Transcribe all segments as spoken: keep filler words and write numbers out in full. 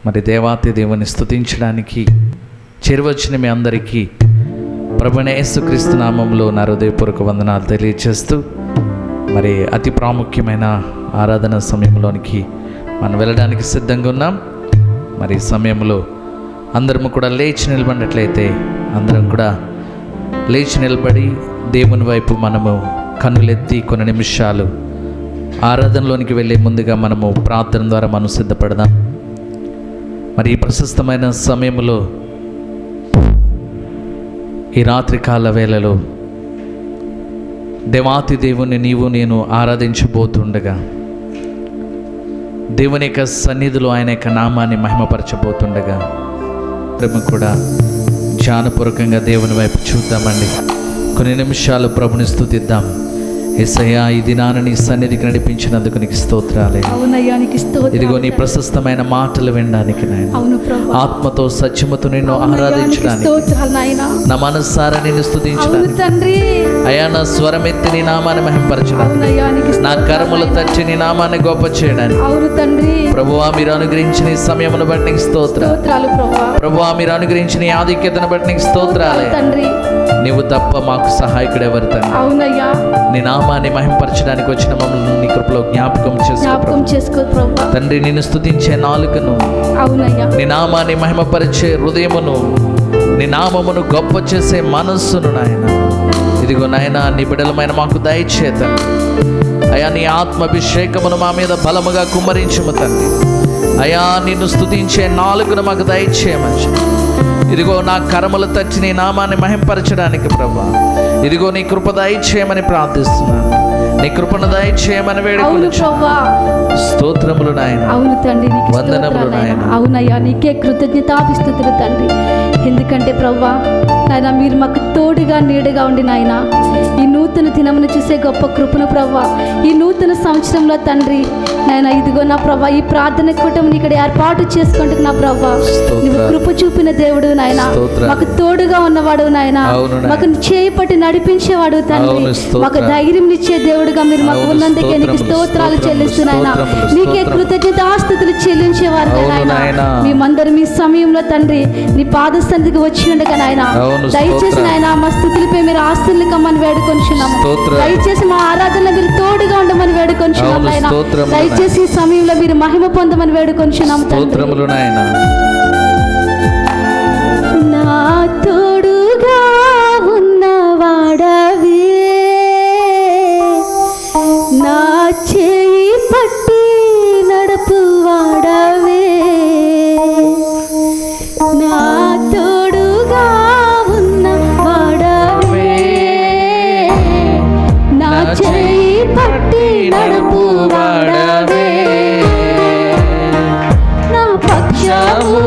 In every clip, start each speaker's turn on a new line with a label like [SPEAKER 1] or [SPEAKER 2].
[SPEAKER 1] మరి దేవాతి దేవుని స్తుతించడానికి చేరువచ్చిన మీ అందరికీ ప్రభువైన యేసుక్రీస్తు నామంలో నా హృదయపూర్వక వందనాలు తెలియజేస్తూ మరి అతి ప్రాముఖ్యమైన ఆరాధన సమయంలోనికి మనం వెళ్ళడానికి సిద్ధంగా ఉన్నాం. మరి సమయంలో అందరం కూడా లేచి నిలబడినట్లయితే అందరం కూడా లేచి నిలబడి దేవుని వైపు మనము కన్నులెత్తి కొన్ని నిమిషాలు ఆరాధనలోనికి వెళ్ళే ముందుగా మనము ప్రార్థన ద్వారా మనం సిద్ధపడదాం. మరి ఈ ప్రశస్తమైన సమయంలో ఈ రాత్రికాల వేళలో దేవాతి దేవుని నీవు నేను ఆరాధించబోతుండగా, దేవుని యొక్క సన్నిధిలో ఆయన యొక్క నామాన్ని మహిమపరచబోతుండగా ప్రేమ కూడా ధ్యానపూర్వకంగా దేవుని వైపు చూద్దామండి. కొన్ని నిమిషాలు ప్రభుని స్తుతిద్దాం. యేసయ్యా, ఈ దినాన నీ సన్నిధికి నడిపించినందుకు నీకు స్తోత్రాలే. ఇదిగో నీ ప్రశస్తమైన మాటలు వినడానికి నాయన, ఆత్మతో సత్యముతో నిన్ను ఆరాధించడానికి, నా మనస్సారా నిన్ను స్తుతించడానికి, అయ్యా నా స్వరమెత్తి నీ నామాన్ని మహిమపరచడానికి, నా కర్మలు తచ్చి నీ నామాన్ని గొప్ప చేయడానికి ప్రభువా మీరు అనుగ్రహించిన ఈ సమయమును బట్టి నీకు స్తోత్రాలు. ప్రభువా మీరు అనుగ్రహించిన ఈ ఆధిక్యతను బట్టి నీకు స్తోత్రాలే. నీవు తప్ప మాకు సహాయకుడు ఎవరు తండ్రి? నీ నామాన్ని మహిమపరచడానికి వచ్చిన మమ్మల్ని నీ కృపలో జ్ఞాపకం చేసుకో తండ్రి. నిన్ను స్తుతించే నాలుకను, నీ నామాన్ని మహిమపరిచే హృదయమును, నీ నామమును గొప్ప చేసే మనస్సును నాయన ఇదిగో నాయన నీ బిడ్డలమైన మాకు దయచేత అయా నీ ఆత్మాభిషేకమును మా మీద బలముగా కుమ్మరించుము తండ్రి. అయా నిన్ను స్తుతించే నాలుకను మాకు దయచేయమని, ఇదిగో నా కర్మలు తచ్చి నీ నామాన్ని మహింపరచడానికి ప్రభా ఇదిగో నీ కృప దయచేయమని ప్రార్థిస్తున్నాను. నీ కృపను దయచేయమని వేడుకొనుచున్నాను. స్తోత్రములు నాయన,
[SPEAKER 2] అవును తండ్రి,
[SPEAKER 1] వందనములు నాయన.
[SPEAKER 2] అవునయ్యా, నీకే కృతజ్ఞతాభిస్తుతులు తండ్రి. ఎందుకంటే ప్రభా నాయన మీరు మాకు తోడుగా నీడగా ఉండి నాయన ఈ నూతన దినమును చూసే గొప్ప కృపను ప్రభా ఈ నూతన సంవత్సరంలో తండ్రి నాయన ఇదిగో నా ప్రభా ఈ ప్రార్థన కూటమిని ఇక్కడ ఏర్పాటు చేసుకుంటూ నా ప్రభా నువ్వు కృప చూపిన దేవుడు నాయన, మాకు తోడుగా ఉన్నవాడు నాయన, మాకు చేయి పట్టి నడిపించేవాడు తండ్రి, మాకు ధైర్యం ఇచ్చే దేవుడుగా మీరు మాకు ఉన్నందుకే నీకు స్తోత్రాలు చెల్లిస్తున్నాయన. నీకే కృతజ్ఞతాస్తుతులు చెల్లించేవారు నాయన. మేమందరం ఈ సమయంలో తండ్రి నీ పాద సన్నిధికి వచ్చి ఉండగా నాయన దయచేసి నాయన మా స్థుతులపై మీరు ఆస్తుల్ని కమ్మని వేడుకొంచున్నాము. దయచేసి మా ఆరాధనలో మీరు తోడుగా ఉండమని వేడుకొంచున్నాము నాయన. దయచేసి ఈ సమయంలో మీరు మహిమ పొందమని వేడుకొంచున్నాము. నా తోడుగా ఉన్నవాడవే, నా చేయి పట్టి నడుపువాడవే, నా తోడుగా ఉన్నవాడవే, నా చేయి పట్టి నడుపువాడవే, నా పక్షము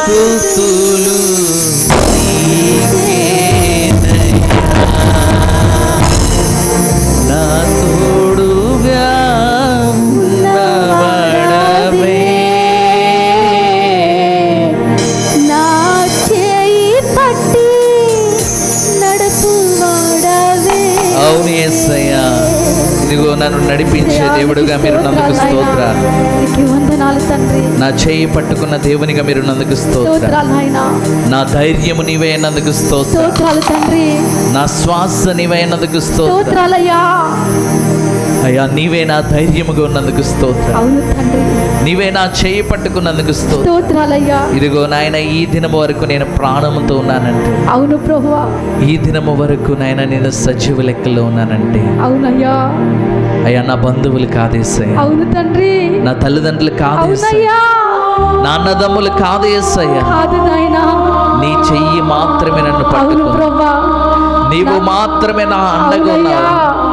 [SPEAKER 1] స్తుతులు నీకేనయ్యా. నా తోడుగా ఉన్నవాడవే,
[SPEAKER 2] నా చేయి పట్టి నడుపువాడవే.
[SPEAKER 1] అవును యేసయ్యా, ఇదిగో నన్ను నడిపించే దేవుడుగా మీరు నందుకు స్తోత్రాలు.
[SPEAKER 2] నీకు వందనాలు తండ్రి.
[SPEAKER 1] నా చేయి పట్టుకున్న దేవునిగా మీరు నందుకు స్తోత్రాలు.
[SPEAKER 2] స్తోత్రాలు నాయనా.
[SPEAKER 1] నా ధైర్యము నీవే నందుకు స్తోత్రాలు.
[SPEAKER 2] స్తోత్రాలు తండ్రి.
[SPEAKER 1] నా శ్వాస నీవే నందుకు స్తోత్రాలు.
[SPEAKER 2] స్తోత్రాలయ్యా.
[SPEAKER 1] అయ్యా నీవే నా ధైర్యముగా ఉన్నందుకు స్తోత్రాలు.
[SPEAKER 2] అవును తండ్రి.
[SPEAKER 1] నీవే నా చేయి పట్టుకున్నందుకు స్తోత్రాలు.
[SPEAKER 2] స్తోత్రాలయ్యా.
[SPEAKER 1] ఇదిగో నాయన ఈ దినము వరకు నేను ప్రాణముతో ఉన్నానంటే,
[SPEAKER 2] అవును ప్రభువా,
[SPEAKER 1] ఈ దినము వరకు నాయన నేను సజీవ లెక్కలో ఉన్నానంటే,
[SPEAKER 2] అవునయ్యా,
[SPEAKER 1] అయ్యా నా బంధువులు కాదేసయ్యా,
[SPEAKER 2] అవును తండ్రి,
[SPEAKER 1] నా తల్లిదండ్రులు కాదేసయ్యా, నా అన్నదమ్ములు కాదేసయ్యా,
[SPEAKER 2] కాదు నాయనా,
[SPEAKER 1] నీ చెయ్యి మాత్రమే నన్ను
[SPEAKER 2] అవును
[SPEAKER 1] పట్టుకున్నావు.
[SPEAKER 2] ప్రభువా,
[SPEAKER 1] నీవు మాత్రమే నా అండగా ఉన్నావు.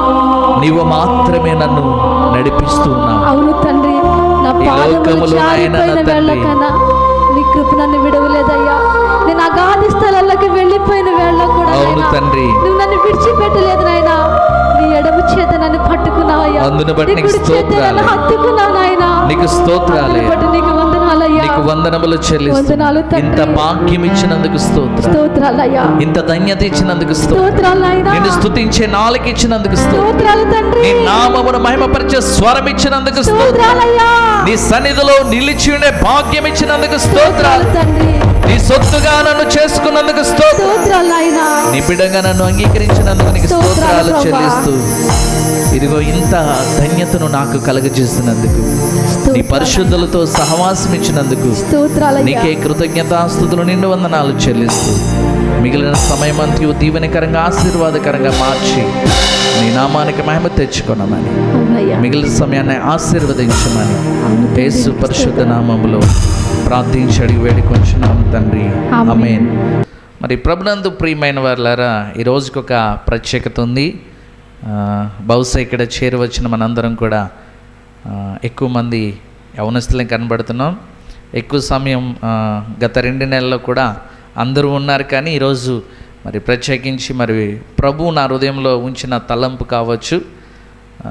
[SPEAKER 1] నీవు మాత్రమే నన్ను నడిపిస్తూ ఉన్నావు.
[SPEAKER 2] అవును తండ్రి. నా
[SPEAKER 1] ఈ
[SPEAKER 2] పాదములు
[SPEAKER 1] లోకములో నాయన
[SPEAKER 2] జారిపోయిన
[SPEAKER 1] తండ్రి,
[SPEAKER 2] వేళకన్నా నీ కృప నన్ను విడవలేదయ్యా. నేను అగాధ స్థలాల్లోకి వెళ్ళిపోయిన వేళ కూడా
[SPEAKER 1] అవును
[SPEAKER 2] నాయనా,
[SPEAKER 1] తండ్రి,
[SPEAKER 2] నువ్వు నన్ను విడిచిపెట్టలేదు నాయనా. నీ ఎడమ చేత నన్ను పట్టుకున్నావయ్యా.
[SPEAKER 1] అందును బట్టి
[SPEAKER 2] నీ
[SPEAKER 1] నీకు
[SPEAKER 2] కుడి చేత
[SPEAKER 1] స్తోత్రాలు.
[SPEAKER 2] నన్ను హత్తుకున్నావు నాయనా.
[SPEAKER 1] నీకు స్తోత్రాలే.
[SPEAKER 2] అందును బట్టి నీకు వందనాలయ్యా.
[SPEAKER 1] నీకు వందనములు చెల్లిస్తూ,
[SPEAKER 2] వందనాలు తండ్రి.
[SPEAKER 1] ఇంత భాగ్యం ఇచ్చినందుకు స్తోత్రాలు.
[SPEAKER 2] స్తోత్రాలయ్యా.
[SPEAKER 1] ఇంత ధన్యత ఇచ్చినందుకు స్తోత్రాలు.
[SPEAKER 2] స్తోత్రాలు నాయనా.
[SPEAKER 1] నిన్ను స్తుతించే నాలుక ఇచ్చినందుకు స్తోత్రాలు.
[SPEAKER 2] స్తోత్రాలు తండ్రి.
[SPEAKER 1] నీ నామమును మహిమపరిచే స్వరం ఇచ్చినందుకు స్తోత్రాలు.
[SPEAKER 2] స్తోత్రాలయ్యా.
[SPEAKER 1] నీ సన్నిధిలో నిలిచి ఉండే భాగ్యం ఇచ్చినందుకు స్తోత్రాలు.
[SPEAKER 2] తండ్రి.
[SPEAKER 1] నీ సొత్తుగా నన్ను చేసుకున్నందుకు స్తోత్రాలు.
[SPEAKER 2] స్తోత్రాలు నాయనా.
[SPEAKER 1] నీ బిడ్డగా నన్ను అంగీకరించినందుకు నీకు స్తోత్రాలు చెల్లిస్తూ, ఇదిగో ఇంత ధన్యతను నాకు కలుగజేసినందుకు, నీ పరిశుద్ధులతో సహవాసం ఇచ్చినందుకు
[SPEAKER 2] స్తోత్రాలయ్యా.
[SPEAKER 1] నీకే కృతజ్ఞతాస్తుతులు నిండు వందనాలు చెల్లిస్తూ, మిగిలిన సమయం అంతయు దీవెనకరంగా ఆశీర్వాదకరంగా మార్చి నీ నామానికి మహిమ తెచ్చుకున్నామని,
[SPEAKER 2] అవునయ్యా.
[SPEAKER 1] మిగిలిన సమయాన్ని ఆశీర్వదించమని
[SPEAKER 2] అవును తండ్రి.
[SPEAKER 1] యేసు పరిశుద్ధ నామములో ప్రార్థించి అడిగి వేడుకొంచున్నాం తండ్రి.
[SPEAKER 2] ఆమేన్.
[SPEAKER 1] ఆమేన్. మరి ప్రభునందు ప్రియమైన వారులారా, ఈ రోజుకి ఒక ప్రత్యేకత ఉంది. ఆ, బహుశా ఇక్కడ చేరవచ్చిన మనందరం కూడా ఆ, ఎక్కువ మంది యవనస్తులను కనబడుతున్నాం. ఎక్కువ సమయం ఆ, గత రెండు నెలల్లో కూడా అందరూ ఉన్నారు. కానీ ఈరోజు మరి ప్రత్యేకించి మరి ప్రభు నా హృదయంలో ఉంచిన తలంపు కావచ్చు. ఆ,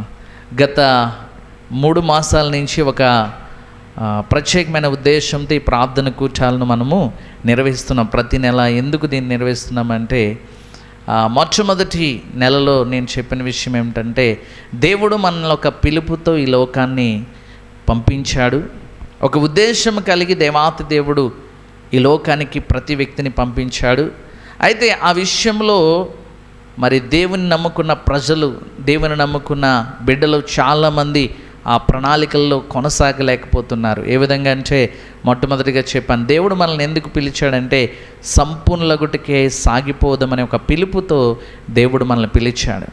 [SPEAKER 1] గత మూడు మాసాల నుంచి ఒక ఆ, ప్రత్యేకమైన ఉద్దేశంతో ఈ ప్రార్థన కూర్చాలను మనము నిర్వహిస్తున్నాం ప్రతి నెల. ఎందుకు దీన్ని నిర్వహిస్తున్నామంటే, ఆ, మొట్టమొదటి నెలలో నేను చెప్పిన విషయం ఏమిటంటే, దేవుడు మనల్ని ఒక పిలుపుతో ఈ లోకాన్ని పంపించాడు. ఒక ఉద్దేశం కలిగి దేవాతి దేవుడు ఈ లోకానికి ప్రతి వ్యక్తిని పంపించాడు. అయితే ఆ విషయంలో మరి దేవుని నమ్ముకున్న ప్రజలు, దేవుని నమ్ముకున్న బిడ్డలు చాలామంది ఆ ప్రణాళికల్లో కొనసాగలేకపోతున్నారు. ఏ విధంగా అంటే, మొట్టమొదటిగా చెప్పాను, దేవుడు మనల్ని ఎందుకు పిలిచాడంటే సంపూర్ణలగుటకే సాగిపోదామనే ఒక పిలుపుతో దేవుడు మనల్ని పిలిచాడు.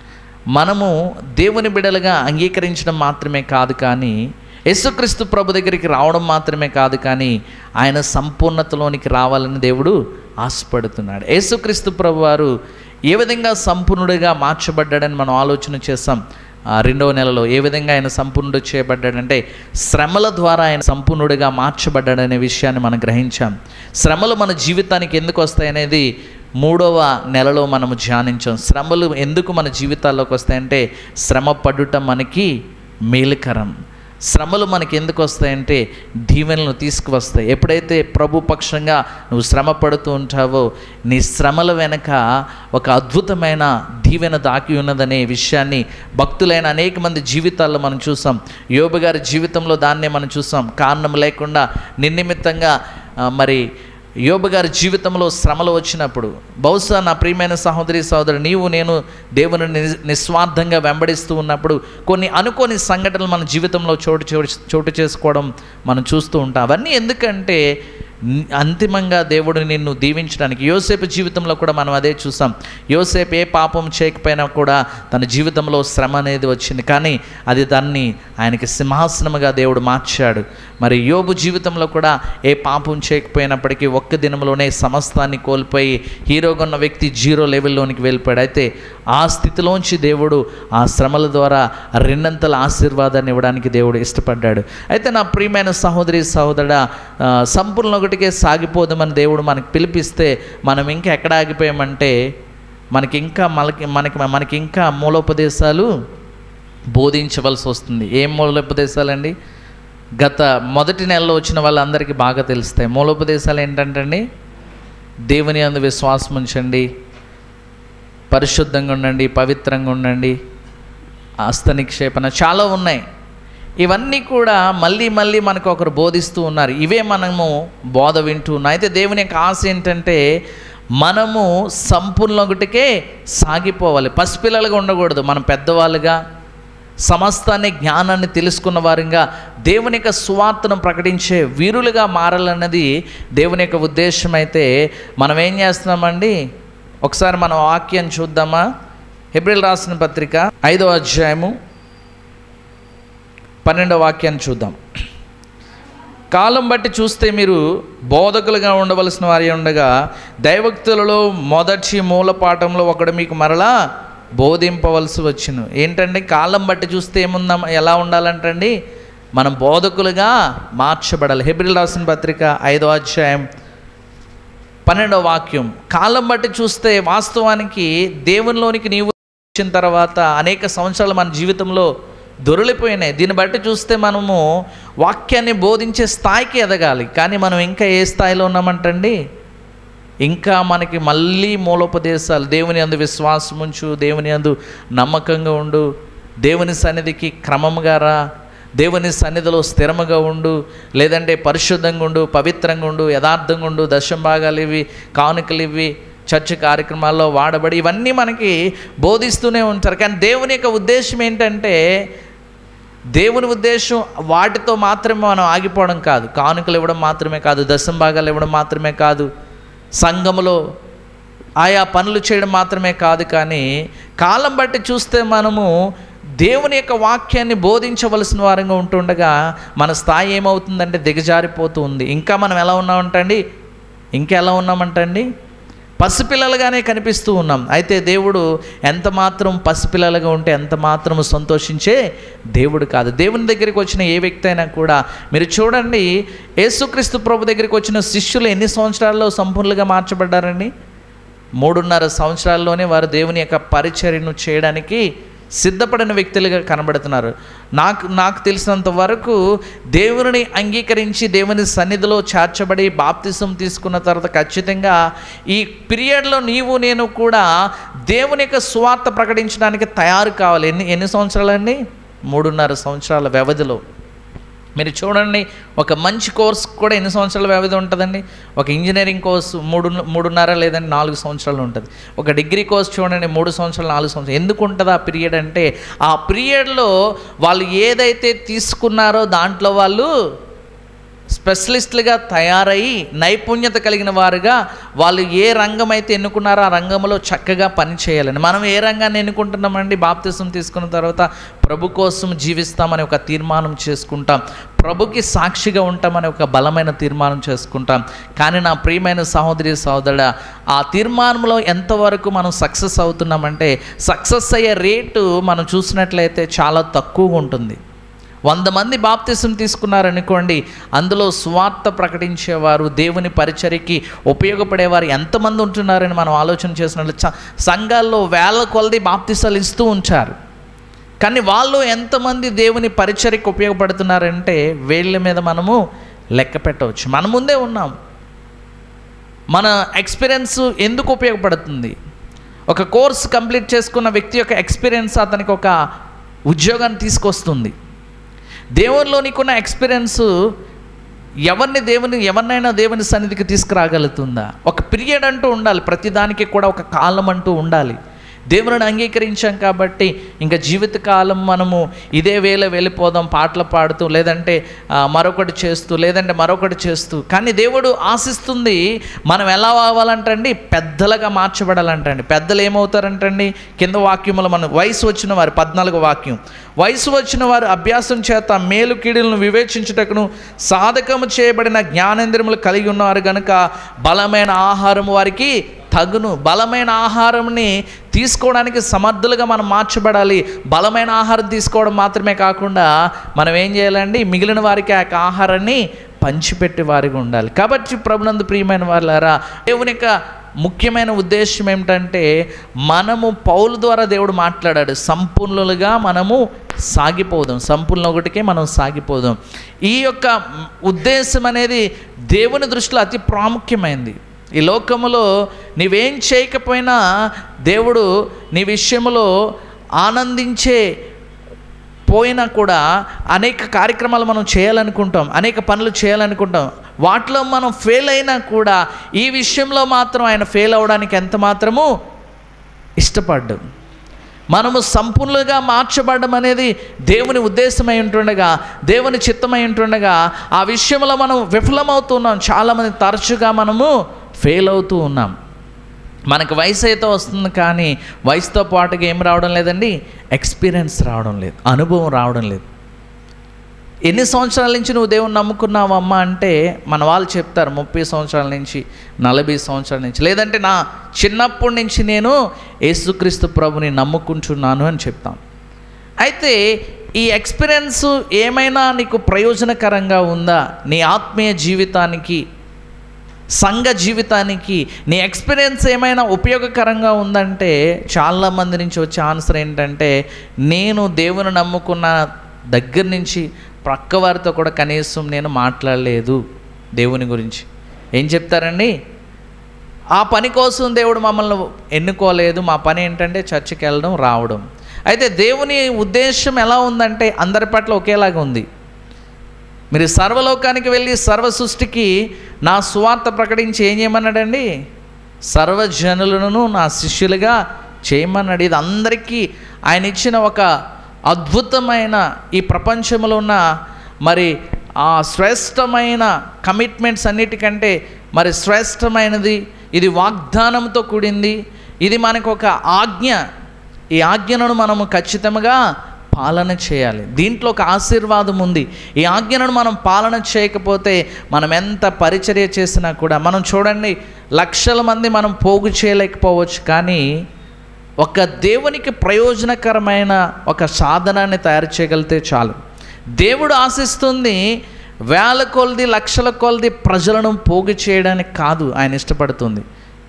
[SPEAKER 1] మనము దేవుని బిడ్డలుగా అంగీకరించడం మాత్రమే కాదు, కానీ యేసుక్రీస్తు ప్రభు దగ్గరికి రావడం మాత్రమే కాదు, కానీ ఆయన సంపూర్ణతలోనికి రావాలని దేవుడు ఆశపడుతున్నాడు. యేసుక్రీస్తు ప్రభు వారు ఏ విధంగా సంపూర్ణుడిగా మార్చబడ్డాడని మనం ఆలోచన చేస్తాం. రెండవ నెలలో ఏ విధంగా ఆయన సంపూర్ణుడు చేయబడ్డాడంటే, శ్రమల ద్వారా ఆయన సంపూర్ణుడిగా మార్చబడ్డాడనే విషయాన్ని మనం గ్రహించాం. శ్రమలు మన జీవితానికి ఎందుకు వస్తాయనేది మూడవ నెలలో మనము ధ్యానించాం. శ్రమలు ఎందుకు మన జీవితాల్లోకి వస్తాయంటే, శ్రమ పడుట మనకి మేలుకరం. శ్రమలు మనకి ఎందుకు వస్తాయంటే దీవెనలను తీసుకువస్తాయి. ఎప్పుడైతే ప్రభు పక్షంగా నువ్వు శ్రమ పడుతూ ఉంటావో, నీ శ్రమల వెనక ఒక అద్భుతమైన దీవెన దాకి ఉన్నదనే విషయాన్ని భక్తులైన అనేక మంది జీవితాల్లో మనం చూసాం. యోబు గారి జీవితంలో దాన్నే మనం చూసాం. కారణం లేకుండా నిర్నిమిత్తంగా మరి యోబు గారి జీవితంలో శ్రమలు వచ్చినప్పుడు, బహుశా నా ప్రియమైన సహోదరి సహోదరు, నీవు నేను దేవుని నిస్వార్థంగా వెంబడిస్తూ ఉన్నప్పుడు కొన్ని అనుకోని సంఘటనలు మన జీవితంలో చోటు చోటు చేసుకోవడం మనం చూస్తూ ఉంటాం. అవన్నీ ఎందుకంటే అంతిమంగా దేవుడు నిన్ను దీవించడానికి. యోసేపు జీవితంలో కూడా మనం అదే చూసాం. యోసేపు ఏ పాపం చేయకపోయినా కూడా తన జీవితంలో శ్రమ అనేది వచ్చింది, కానీ అది దాన్ని ఆయనకి సింహాసనముగా దేవుడు మార్చాడు. మరి యోబు జీవితంలో కూడా ఏ పాపం చేయకపోయినప్పటికీ ఒక్క దినంలోనే సమస్తాన్ని కోల్పోయి హీరోగా ఉన్న వ్యక్తి జీరో లెవెల్లోనికి వెళ్ళిపోయాడు. అయితే ఆ స్థితిలోంచి దేవుడు ఆ శ్రమల ద్వారా రెండంతల ఆశీర్వాదాన్ని ఇవ్వడానికి దేవుడు ఇష్టపడ్డాడు. అయితే నా ప్రియమైన సహోదరి సహోదరుడా, సంపూర్ణ ఒకటికే సాగిపోదామని దేవుడు మనకి పిలిపిస్తే మనం ఇంకా ఎక్కడ ఆగిపోయామంటే మనకి ఇంకా మనకి మనకి మనకి ఇంకా మూలోపదేశాలు బోధించవలసి వస్తుంది. ఏం మూలోపదేశాలండి? గత మొదటి నెలలో వచ్చిన వాళ్ళందరికీ బాగా తెలుస్తాయి. మూలోపదేశాలు ఏంటంటే అండి, దేవుని యందు విశ్వాసం ఉంచండి, పరిశుద్ధంగా ఉండండి, పవిత్రంగా ఉండండి, హస్త నిక్షేపణ, చాలా ఉన్నాయి. ఇవన్నీ కూడా మళ్ళీ మళ్ళీ మనకు ఒకరు బోధిస్తూ ఉన్నారు. ఇవే మనము బోధ వింటూ ఉన్నాం. అయితే దేవుని యొక్క ఆశ ఏంటంటే మనము సంపూర్ణగుటికే సాగిపోవాలి. పసిపిల్లలుగా ఉండకూడదు. మనం పెద్దవాళ్ళుగా సమస్తాన్ని జ్ఞానాన్ని తెలుసుకున్న వారిగా దేవుని యొక్క సువార్తను ప్రకటించే వీరులుగా మారాలన్నది దేవుని యొక్క ఉద్దేశం. అయితే మనం ఏం చేస్తున్నామండి? ఒకసారి మనం వాక్యాన్ని చూద్దామా? హెబ్రీయులకు రాసిన పత్రిక ఐదో అధ్యాయము పన్నెండవ వాక్యాన్ని చూద్దాం. కాలం బట్టి చూస్తే మీరు బోధకులుగా ఉండవలసిన వారి ఉండగా దైవక్తులలో మొదటి మూల పాఠంలో ఒకడు మీకు మరలా బోధింపవలసి వచ్చును. ఏంటంటే కాలం బట్టి చూస్తే ఏముందా, ఎలా ఉండాలంటండి? మనం బోధకులుగా మార్చబడాలి. హెబ్రీయులకు రాసిన పత్రిక ఐదో అధ్యాయం పన్నెండవ వాక్యం. కాలం బట్టి చూస్తే వాస్తవానికి దేవునిలోనికి నీవు వచ్చిన తర్వాత అనేక సంవత్సరాలు మన జీవితంలో దొరికిపోయినాయి. దీన్ని బట్టి చూస్తే మనము వాక్యాన్ని బోధించే స్థాయికి ఎదగాలి. కానీ మనం ఇంకా ఏ స్థాయిలో ఉన్నామంటండి? ఇంకా మనకి మళ్ళీ మూలోపదేశాలు, దేవుని యందు విశ్వాసం ఉంచు, దేవుని యందు నమ్మకంగా ఉండు, దేవుని సన్నిధికి క్రమంగా రా, దేవుని సన్నిధిలో స్థిరముగా ఉండు, లేదంటే పరిశుద్ధంగా ఉండు, పవిత్రంగా ఉండు, యథార్థంగా ఉండు, దశంభాగాలు ఇవి, కానుకలు ఇవి, చర్చ్ కార్యక్రమాల్లో వాడబడి ఇవన్నీ మనకి బోధిస్తూనే ఉంటారు. కానీ దేవుని యొక్క ఉద్దేశం ఏంటంటే, దేవుని ఉద్దేశం వాటితో మాత్రమే మనం ఆగిపోవడం కాదు. కానుకలు ఇవ్వడం మాత్రమే కాదు, దశంభాగాలు ఇవ్వడం మాత్రమే కాదు, సంఘములో ఆయా పనులు చేయడం మాత్రమే కాదు. కానీ కాలం బట్టి చూస్తే మనము దేవుని యొక్క వాక్యాన్ని బోధించవలసిన వారంగా ఉంటుండగా మన స్థాయి ఏమవుతుందంటే దిగజారిపోతూ ఉంది. ఇంకా మనం ఎలా ఉన్నామంటండి? ఇంకా ఎలా ఉన్నామంటండి? పసిపిల్లలుగానే కనిపిస్తూ ఉన్నాం. అయితే దేవుడు ఎంత మాత్రం పసిపిల్లలుగా ఉంటే ఎంత మాత్రం సంతోషించే దేవుడు కాదు. దేవుని దగ్గరికి వచ్చిన ఏ వ్యక్తి అయినా కూడా మీరు చూడండి, యేసుక్రీస్తు ప్రభు దగ్గరికి వచ్చిన శిష్యులు ఎన్ని సంవత్సరాల్లో సంపూర్ణంగా మార్చబడ్డారండి? మూడున్నర సంవత్సరాల్లోనే వారు దేవుని యొక్క పరిచర్యను చేయడానికి సిద్ధపడిన వ్యక్తులుగా కనబడుతున్నారు. నాకు నాకు తెలిసినంత వరకు దేవుని అంగీకరించి దేవుని సన్నిధిలో చేర్చబడి బాప్తిసం తీసుకున్న తర్వాత ఖచ్చితంగా ఈ పీరియడ్లో నీవు నేను కూడా దేవుని యొక్క సువార్త ప్రకటించడానికి తయారు కావాలి. ఎన్ని ఎన్ని సంవత్సరాలండి? మూడున్నర సంవత్సరాల వ్యవధిలో. మీరు చూడండి, ఒక మంచి కోర్స్ కూడా ఎన్ని సంవత్సరాల వ్యవధి ఉంటుందండి? ఒక ఇంజనీరింగ్ కోర్సు మూడు మూడున్నర లేదంటే నాలుగు సంవత్సరాలు ఉంటుంది. ఒక డిగ్రీ కోర్స్ చూడండి, మూడు సంవత్సరాలు నాలుగు సంవత్సరాలు. ఎందుకు ఉంటుంది ఆ పీరియడ్ అంటే, ఆ పీరియడ్లో వాళ్ళు ఏదైతే తీసుకున్నారో దాంట్లో వాళ్ళు స్పెషలిస్టులుగా తయారయ్యి నైపుణ్యత కలిగిన వారుగా వాళ్ళు ఏ రంగం అయితే ఎన్నుకున్నారో ఆ రంగంలో చక్కగా పని చేయాలని. మనం ఏ రంగాన్ని ఎన్నుకుంటున్నామండి? బాప్తిసం తీసుకున్న తర్వాత ప్రభు కోసం జీవిస్తామని ఒక తీర్మానం చేసుకుంటాం, ప్రభుకి సాక్షిగా ఉంటామని ఒక బలమైన తీర్మానం చేసుకుంటాం. కానీ నా ప్రియమైన సహోదరి సహోదరుడా, ఆ తీర్మానంలో ఎంతవరకు మనం సక్సెస్ అవుతున్నామంటే, సక్సెస్ అయ్యే రేటు మనం చూసినట్లయితే చాలా తక్కువగా ఉంటుంది. వంద మంది బాప్తిసం తీసుకున్నారనుకోండి, అందులో సువార్త ప్రకటించేవారు, దేవుని పరిచర్యకి ఉపయోగపడేవారు ఎంతమంది ఉంటున్నారని మనం ఆలోచన చేసినట్లు చ సంఘాల్లో వేల కొలది బాప్తిసాలు ఇస్తూ ఉంచారు. కానీ వాళ్ళు ఎంతమంది దేవుని పరిచర్యకి ఉపయోగపడుతున్నారంటే వీళ్ళ మీద మనము లెక్క పెట్టవచ్చు. మన ముందే ఉన్నాం. మన ఎక్స్పీరియన్స్ ఎందుకు ఉపయోగపడుతుంది? ఒక కోర్స్ కంప్లీట్ చేసుకున్న వ్యక్తి యొక్క ఎక్స్పీరియన్స్ అతనికి ఒక ఉద్యోగాన్ని తీసుకొస్తుంది. దేవునిలో నీకున్న ఎక్స్పీరియన్స్ ఎవరిని దేవుని ఎవరినైనా దేవుని సన్నిధికి తీసుకురాగలుగుతుందా? ఒక పీరియడ్ అంటూ ఉండాలి. ప్రతిదానికి కూడా ఒక కాలం అంటూ ఉండాలి. దేవుని అంగీకరించాం కాబట్టి ఇంకా జీవితకాలం మనము ఇదే వేళ వెళ్ళిపోదాం, పాటలు పాడుతూ, లేదంటే మరొకటి చేస్తూ, లేదంటే మరొకటి చేస్తూ. కానీ దేవుడు ఆశిస్తుంది మనం ఎలా అవ్వాలంటండి? పెద్దలుగా మార్చబడాలంటండి. పెద్దలు ఏమవుతారంటండి? కింద వాక్యములు మనం వయసు వచ్చిన వారు, పద్నాలుగు వాక్యం, వయసు వచ్చిన వారు అభ్యాసం చేత మేలు కీడులను వివేచించుటకును సాధకము చేయబడిన జ్ఞానేంద్రియములు కలిగి ఉన్నారు కనుక బలమైన ఆహారం వారికి తగును. బలమైన ఆహారంని తీసుకోవడానికి సమర్థులుగా మనం మార్చబడాలి. బలమైన ఆహారం తీసుకోవడం మాత్రమే కాకుండా మనం ఏం చేయాలండి? మిగిలిన వారికి ఆ ఆహారాన్ని పంచిపెట్టే వారిగా ఉండాలి. కాబట్టి ప్రభునందు ప్రియమైన వారులారా, దేవుని యొక్క ముఖ్యమైన ఉద్దేశం ఏమిటంటే, మనము పౌలు ద్వారా దేవుడు మాట్లాడాడు, సంపూర్ణులుగా మనము సాగిపోదాం, సంపూర్ణ ఒకటికే మనం సాగిపోదాం. ఈ యొక్క ఉద్దేశం అనేది దేవుని దృష్టిలో అతి ప్రాముఖ్యమైనది. ఈ లోకములో నీవేం చేయకపోయినా దేవుడు నీ విషయంలో ఆనందించే పోయినా కూడా అనేక కార్యక్రమాలు మనం చేయాలనుకుంటాం, అనేక పనులు చేయాలనుకుంటాం. వాటిలో మనం ఫెయిల్ అయినా కూడా ఈ విషయంలో మాత్రం ఆయన ఫెయిల్ అవ్వడానికి ఎంత మాత్రము ఇష్టపడ్డు. మనము సంపూర్ణంగా మార్చబడడం అనేది దేవుని ఉద్దేశమై ఉంటుండగా, దేవుని చిత్తమై ఉంటుండగా, ఆ విషయంలో మనం విఫలమవుతున్నాం. చాలామంది తరచుగా మనము ఫెయిల్ అవుతూ ఉన్నాం. మనకు వయసు అయితే వస్తుంది, కానీ వయసుతో పాటుగా ఏం రావడం లేదండి, ఎక్స్పీరియన్స్ రావడం లేదు, అనుభవం రావడం లేదు. ఎన్ని సంవత్సరాల నుంచి నువ్వు దేవుని నమ్ముకున్నావు అమ్మ అంటే మన వాళ్ళు చెప్తారు ముప్పై సంవత్సరాల నుంచి, నలభై సంవత్సరాల నుంచి, లేదంటే నా చిన్నప్పటి నుంచి నేను యేసుక్రీస్తు ప్రభుని నమ్ముకుంటున్నాను అని చెప్తాను. అయితే ఈ ఎక్స్పీరియన్స్ ఏమైనా నీకు ప్రయోజనకరంగా ఉందా? నీ ఆత్మీయ జీవితానికి, సంఘ జీవితానికి నీ ఎక్స్పీరియన్స్ ఏమైనా ఉపయోగకరంగా ఉందంటే, చాలామంది నుంచి వచ్చే ఆన్సర్ ఏంటంటే, నేను దేవుని నమ్ముకున్న దగ్గర నుంచి ప్రక్క వారితో కూడా కనీసం నేను మాట్లాడలేదు దేవుని గురించి. ఏం చెప్తారండి, ఆ పని కోసం దేవుడు మమ్మల్ని ఎన్నుకోలేదు, మా పని ఏంటంటే చర్చికి వెళ్ళడం రావడం. అయితే దేవుని ఉద్దేశం ఎలా ఉందంటే అందరి పట్ల ఒకేలాగా ఉంది. మీరు సర్వలోకానికి వెళ్ళి సర్వ సృష్టికి నా సువార్త ప్రకటించి ఏం చేయమన్నాడండి, సర్వజనులను నా శిష్యులుగా చేయమన్నాడు. ఇది అందరికీ ఆయన ఇచ్చిన ఒక అద్భుతమైన, ఈ ప్రపంచంలో ఉన్న మరి ఆ శ్రేష్టమైన కమిట్మెంట్స్ అన్నిటికంటే మరి శ్రేష్టమైనది. ఇది వాగ్దానంతో కూడింది, ఇది మనకు ఒక ఆజ్ఞ. ఈ ఆజ్ఞను మనము ఖచ్చితంగా పాలన చేయాలి. దీంట్లో ఒక ఆశీర్వాదం ఉంది. ఈ ఆజ్ఞను మనం పాలన చేయకపోతే మనం ఎంత పరిచర్య చేసినా కూడా, మనం చూడండి లక్షల మంది మనం పోగు చేయలేకపోవచ్చు, కానీ ఒక దేవునికి ప్రయోజనకరమైన ఒక సాధనాన్ని తయారు చేయగలిగితే చాలు. దేవుడు ఆశిస్తుంది వేల కొలది లక్షల కొలది ప్రజలను పోగు చేయడానికి కాదు ఆయన ఇష్టపడుతుంది.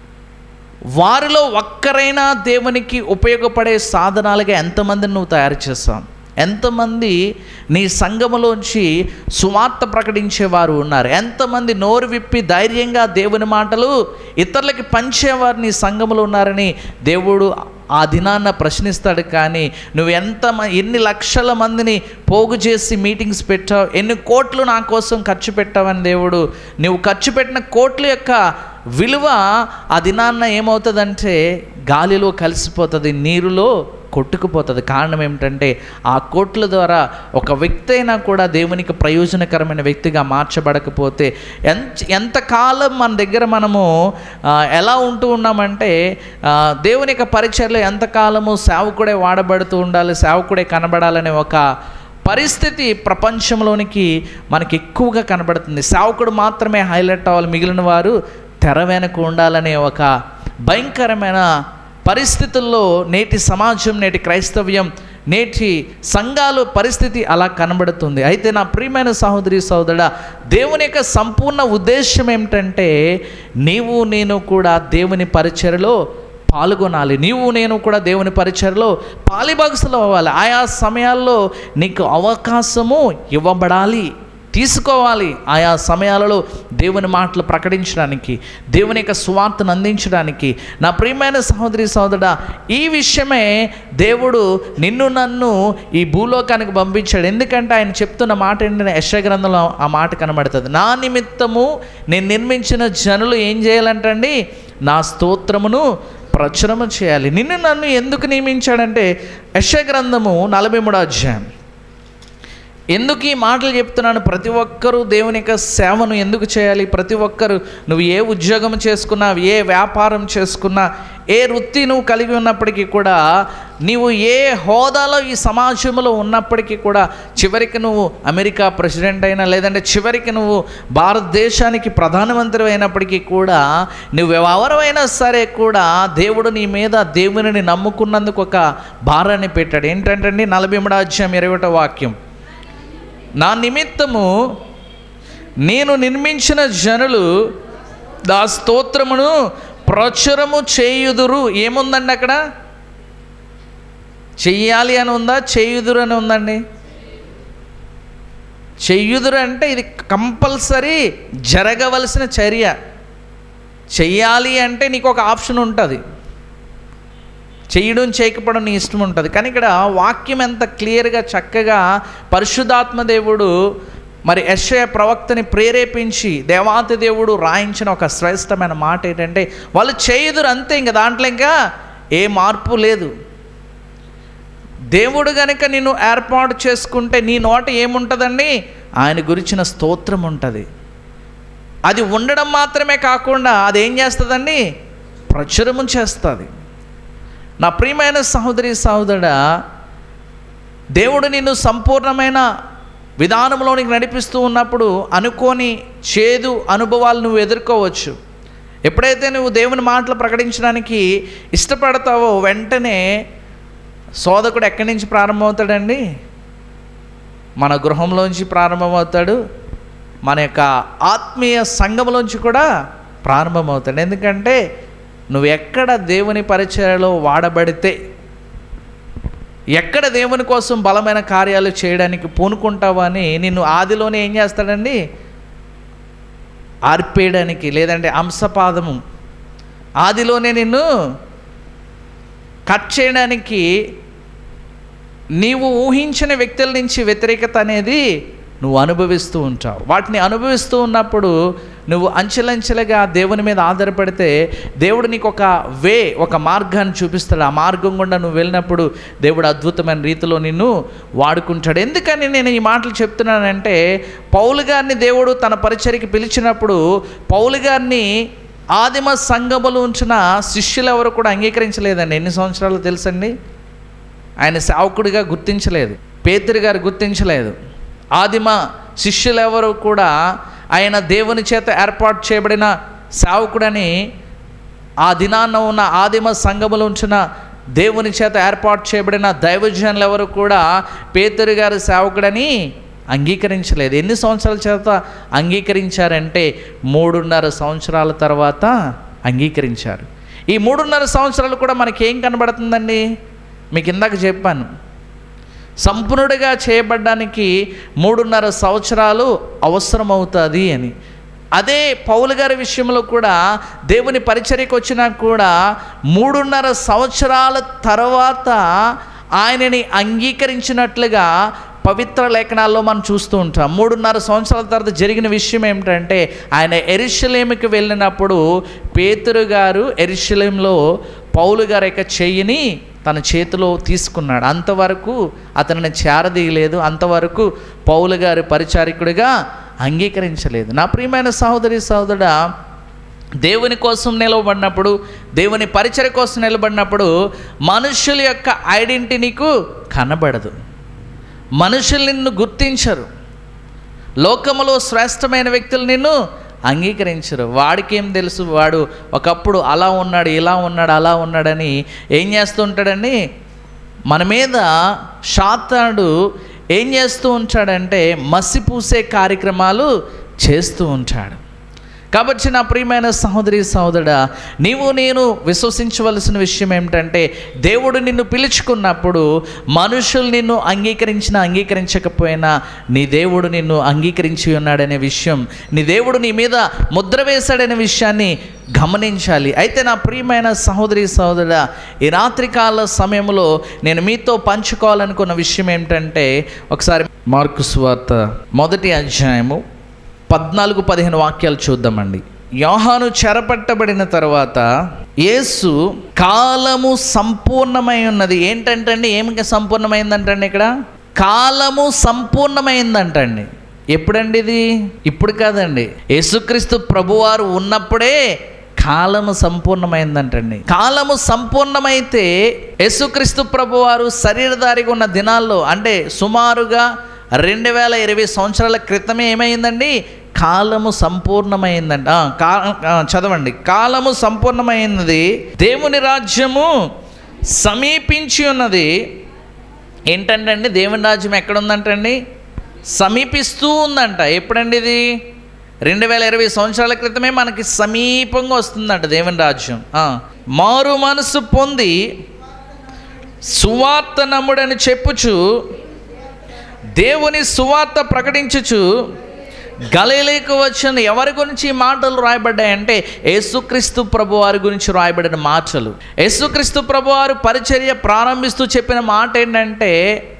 [SPEAKER 1] వారిలో ఒక్కరైనా దేవునికి ఉపయోగపడే సాధనాలుగా ఎంతమందిని నువ్వు తయారు చేస్తావు? ఎంతమంది నీ సంఘములోంచి సువార్త ప్రకటించేవారు ఉన్నారు? ఎంతమంది నోరు విప్పి ధైర్యంగా దేవుని మాటలు ఇతరులకి పంచేవారు నీ సంఘములో ఉన్నారని దేవుడు ఆ దినాన్న ప్రశ్నిస్తాడు. కానీ నువ్వు ఎంత ఎన్ని లక్షల మందిని పోగు చేసి మీటింగ్స్ పెట్టావు, ఎన్ని కోట్లు నా కోసం ఖర్చు పెట్టావని దేవుడు, నువ్వు ఖర్చు పెట్టిన కోట్ల యొక్క విలువ ఆ దినాన్న ఏమవుతుందంటే గాలిలో కలిసిపోతుంది, నీరులో కొట్టుకుపోతుంది. కారణం ఏమిటంటే ఆ కోట్ల ద్వారా ఒక వ్యక్తి అయినా కూడా దేవునికి ప్రయోజనకరమైన వ్యక్తిగా మార్చబడకపోతే ఎంత ఎంతకాలం మన దగ్గర మనము ఎలా ఉంటూ ఉన్నామంటే, దేవుని యొక్క పరిచర్లో ఎంతకాలము సేవకుడే వాడబడుతూ ఉండాలి, సేవకుడే కనబడాలనే ఒక పరిస్థితి ప్రపంచంలోనికి మనకి ఎక్కువగా కనబడుతుంది. సేవకుడు మాత్రమే హైలైట్ అవ్వాలి, మిగిలిన వారు తెర వెనక ఉండాలనే ఒక భయంకరమైన పరిస్థితుల్లో నేటి సమాజం, నేటి క్రైస్తవ్యం, నేటి సంఘాలు పరిస్థితి అలా కనబడుతుంది. అయితే నా ప్రియమైన సహోదరి సహోదరుడా, దేవుని యొక్క సంపూర్ణ ఉద్దేశం ఏమిటంటే నీవు నేను కూడా దేవుని పరిచర్యలో పాల్గొనాలి. నీవు నేను కూడా దేవుని పరిచర్యలో పాలిభాగస్తులు అవ్వాలి. ఆయా సమయాల్లో నీకు అవకాశము ఇవ్వబడాలి, తీసుకోవాలి. ఆయా సమయాలలో దేవుని మాటలు ప్రకటించడానికి, దేవుని యొక్క సువార్తను అందించడానికి. నా ప్రియమైన సహోదరి సహోదరుడా, ఈ విషయమే దేవుడు నిన్ను నన్ను ఈ భూలోకానికి పంపించాడు. ఎందుకంటే ఆయన చెప్తున్న మాట ఏంటంటే యెషయా గ్రంథంలో ఆ మాట కనబడుతుంది. నా నిమిత్తము నేను నిర్మించిన జనులు ఏం చేయాలంటండి, నా స్తోత్రమును ప్రచురము చేయాలి. నిన్ను నన్ను ఎందుకు నియమించాడంటే యెషయా గ్రంథము నలభై మూడో అధ్యాయం. ఎందుకు ఈ మాటలు చెప్తున్నాను? ప్రతి ఒక్కరూ దేవుని యొక్క సేవను ఎందుకు చేయాలి? ప్రతి ఒక్కరు, నువ్వు ఏ ఉద్యోగం చేసుకున్నా, ఏ వ్యాపారం చేసుకున్నా, ఏ వృత్తి నువ్వు కలిగి ఉన్నప్పటికీ కూడా, నీవు ఏ హోదాలో ఈ సమాజంలో ఉన్నప్పటికీ కూడా, చివరికి నువ్వు అమెరికా ప్రెసిడెంట్ అయినా, లేదంటే చివరికి నువ్వు భారతదేశానికి ప్రధానమంత్రి అయినప్పటికీ కూడా, నువ్వు ఎవరైనా సరే కూడా దేవుడు నీ మీద దేవుని నమ్ముకున్నందుకు ఒక భారాన్ని పెట్టాడు. ఏంటంటే నలభై మూడో అధ్యాయం ఇరవై ఒకటో వాక్యం, నా నిమిత్తము నేను నిర్మించిన జనులు దా స్తోత్రమును ప్రచురము చేయుదురు. ఏముందండి అక్కడ? చెయ్యాలి అని ఉందా, చేయుదురు అని ఉందండి? చెయ్యుదురు అంటే ఇది కంపల్సరీ జరగవలసిన చర్య. చెయ్యాలి అంటే నీకు ఒక ఆప్షన్ ఉంటుంది, చేయడం చేయకపోవడం నీ ఇష్టం ఉంటుంది. కానీ ఇక్కడ వాక్యం ఎంత క్లియర్గా చక్కగా పరిశుద్ధాత్మ దేవుడు మరి యెషయా ప్రవక్తని ప్రేరేపించి దేవాతి దేవుడు రాయించిన ఒక శ్రేష్టమైన మాట ఏంటంటే వాళ్ళు చేయుదురు అంతే, ఇంకా దాంట్లో ఇంకా ఏ మార్పు లేదు. దేవుడు కనుక నిన్ను ఏర్పాటు చేసుకుంటే నీ నోట ఏముంటుందండి? ఆయన గురించిన స్తోత్రం ఉంటుంది. అది ఉండడం మాత్రమే కాకుండా అది ఏం చేస్తుందండి? ప్రచురము చేస్తుంది. నా ప్రియమైన సహోదరి సహోదరుడా, దేవుడు నిన్ను సంపూర్ణమైన విధానంలోనికి నడిపిస్తూ ఉన్నప్పుడు అనుకోని చేదు అనుభవాలు నువ్వు ఎదుర్కోవచ్చు. ఎప్పుడైతే నువ్వు దేవుని మాటలు ప్రకటించడానికి ఇష్టపడతావో వెంటనే శోధకుడు ఎక్కడి నుంచి ప్రారంభమవుతాడండి? మన గృహంలోంచి ప్రారంభమవుతాడు, మన యొక్క ఆత్మీయ సంఘంలోంచి కూడా ప్రారంభమవుతాడు. ఎందుకంటే నువ్వు ఎక్కడ దేవుని పరిచర్యలో వాడబడితే, ఎక్కడ దేవుని కోసం బలమైన కార్యాలు చేయడానికి పూనుకుంటావు అని నిన్ను ఆదిలోనే ఏం చేస్తాడండి? ఆర్పేయడానికి, లేదంటే అంశపాదము ఆదిలోనే నిన్ను కట్ చేయడానికి నీవు ఊహించిన వ్యక్తుల నుంచి వ్యతిరేకత అనేది నువ్వు అనుభవిస్తూ ఉంటావు. వాటిని అనుభవిస్తూ ఉన్నప్పుడు నువ్వు అంచెలంచెలుగా దేవుని మీద ఆధారపడితే దేవుడు నీకు ఒక వే, ఒక మార్గాన్ని చూపిస్తాడు. ఆ మార్గం గుండా నువ్వు వెళ్ళినప్పుడు దేవుడు అద్భుతమైన రీతిలో నిన్ను వాడుకుంటాడు. ఎందుకని నేను ఈ మాటలు చెప్తున్నానంటే, పౌలు గారిని దేవుడు తన పరిచర్యకి పిలిచినప్పుడు పౌలు గారిని ఆదిమ సంఘములో ఉంచిన శిష్యులు ఎవరు కూడా అంగీకరించలేదండి. ఎన్ని సంవత్సరాలు తెలుసండి? ఆయన సేవకుడిగా గుర్తించలేదు, పేతురు గారు గుర్తించలేదు. ఆదిమ శిష్యులు ఎవరు కూడా ఆయన దేవుని చేత ఏర్పాటు చేయబడిన సేవకుడని ఆ దినాన్న ఉన్న ఆదిమ సంఘములో ఉంచిన దేవుని చేత ఏర్పాటు చేయబడిన దైవజనులు ఎవరు కూడా పేతురు గారు సేవకుడని అంగీకరించలేదు. ఎన్ని సంవత్సరాల చేత అంగీకరించారంటే మూడున్నర సంవత్సరాల తర్వాత అంగీకరించారు. ఈ మూడున్నర సంవత్సరాలు కూడా మనకి ఏం కనబడుతుందండి? మీకు ఇందాక చెప్పాను, సంపూర్ణుడిగా చేయబడ్డానికి మూడున్నర సంవత్సరాలు అవసరమవుతుంది అని. అదే పౌలు గారి విషయంలో కూడా దేవుని పరిచర్యకు వచ్చినా కూడా మూడున్నర సంవత్సరాల తర్వాత ఆయనని అంగీకరించినట్లుగా పవిత్ర లేఖనాల్లో మనం చూస్తూ ఉంటాం. మూడున్నర సంవత్సరాల తర్వాత జరిగిన విషయం ఏమిటంటే, ఆయన యెరూషలేముకి వెళ్ళినప్పుడు పేతురు గారు యెరూషలేములో పౌలు గారి యొక్క చెయ్యిని తన చేతిలో తీసుకున్నాడు. అంతవరకు అతనిని చేరదీయలేదు, అంతవరకు పౌలు గారి పరిచారికుడిగా అంగీకరించలేదు. నా ప్రియమైన సహోదరి సహోదరుడా, దేవుని కోసం నిలబడినప్పుడు, దేవుని పరిచర్య కోసం నిలబడినప్పుడు మనుషుల యొక్క ఐడెంటిటీ నీకు కనబడదు. మనుషులు నిన్ను గుర్తించరు. లోకములో శ్రేష్టమైన వ్యక్తులు నిన్ను అంగీకరించరు. వాడికి ఏం తెలుసు, వాడు ఒకప్పుడు అలా ఉన్నాడు, ఇలా ఉన్నాడు, అలా ఉన్నాడని ఏం చేస్తూ ఉంటాడండి? మన మీద శాతానుడు ఏం చేస్తూ ఉంటాడంటే మసిపూసే కార్యక్రమాలు చేస్తూ ఉంటాడు. కాబట్టి నా ప్రియమైన సహోదరి సహోదరుడా, నీవు నేను విశ్వసించవలసిన విషయం ఏమిటంటే, దేవుడు నిన్ను పిలుచుకున్నప్పుడు మనుషులు నిన్ను అంగీకరించినా అంగీకరించకపోయినా నీ దేవుడు నిన్ను అంగీకరించి ఉన్నాడనే విషయం, నీ దేవుడు నీ మీద ముద్ర వేశాడనే విషయాన్ని గమనించాలి. అయితే నా ప్రియమైన సహోదరి సహోదరుడా, ఈ రాత్రికాల సమయంలో నేను మీతో పంచుకోవాలనుకున్న విషయం ఏమిటంటే, ఒకసారి మార్కు సువార్త మొదటి అధ్యాయము పద్నాలుగు పదిహేను వాక్యాలు చూద్దామండి. యోహాను చెరపట్టబడిన తర్వాత యేసు కాలము సంపూర్ణమై ఉన్నది. ఏంటంటే అండి, ఏమి సంపూర్ణమైందంటండి? ఇక్కడ కాలము సంపూర్ణమైందంటండి. ఎప్పుడండి ఇది? ఇప్పుడు కాదండి, యేసుక్రీస్తు ప్రభువారు ఉన్నప్పుడే కాలము సంపూర్ణమైందంటండి. కాలము సంపూర్ణమైతే యేసుక్రీస్తు ప్రభువారు శరీరధారిగా ఉన్న దినాల్లో, అంటే సుమారుగా రెండు వేల ఇరవై సంవత్సరాల క్రితమే ఏమైందండి? కాలము సంపూర్ణమైందంట. కా చదవండి. కాలము సంపూర్ణమైనది, దేవుని రాజ్యము సమీపించి ఉన్నది. ఏంటంటే అండి, దేవుని రాజ్యం ఎక్కడ ఉందంటండి? సమీపిస్తూ ఉందంట. ఎప్పుడండి ఇది? రెండు వేల ఇరవై సంవత్సరాల క్రితమే మనకి సమీపంగా వస్తుందంట దేవుని రాజ్యం. మారు మనసు పొంది సువార్త నమ్ముడని చెప్పుచు దేవుని సువార్త ప్రకటించుచు గలిలయకు వచ్చిన ఎవరి గురించి ఈ మాటలు రాయబడ్డాయంటే యేసుక్రీస్తు ప్రభు వారి గురించి రాయబడిన మాటలు. యేసుక్రీస్తు ప్రభు వారు పరిచర్య ప్రారంభిస్తూ చెప్పిన మాట ఏంటంటే,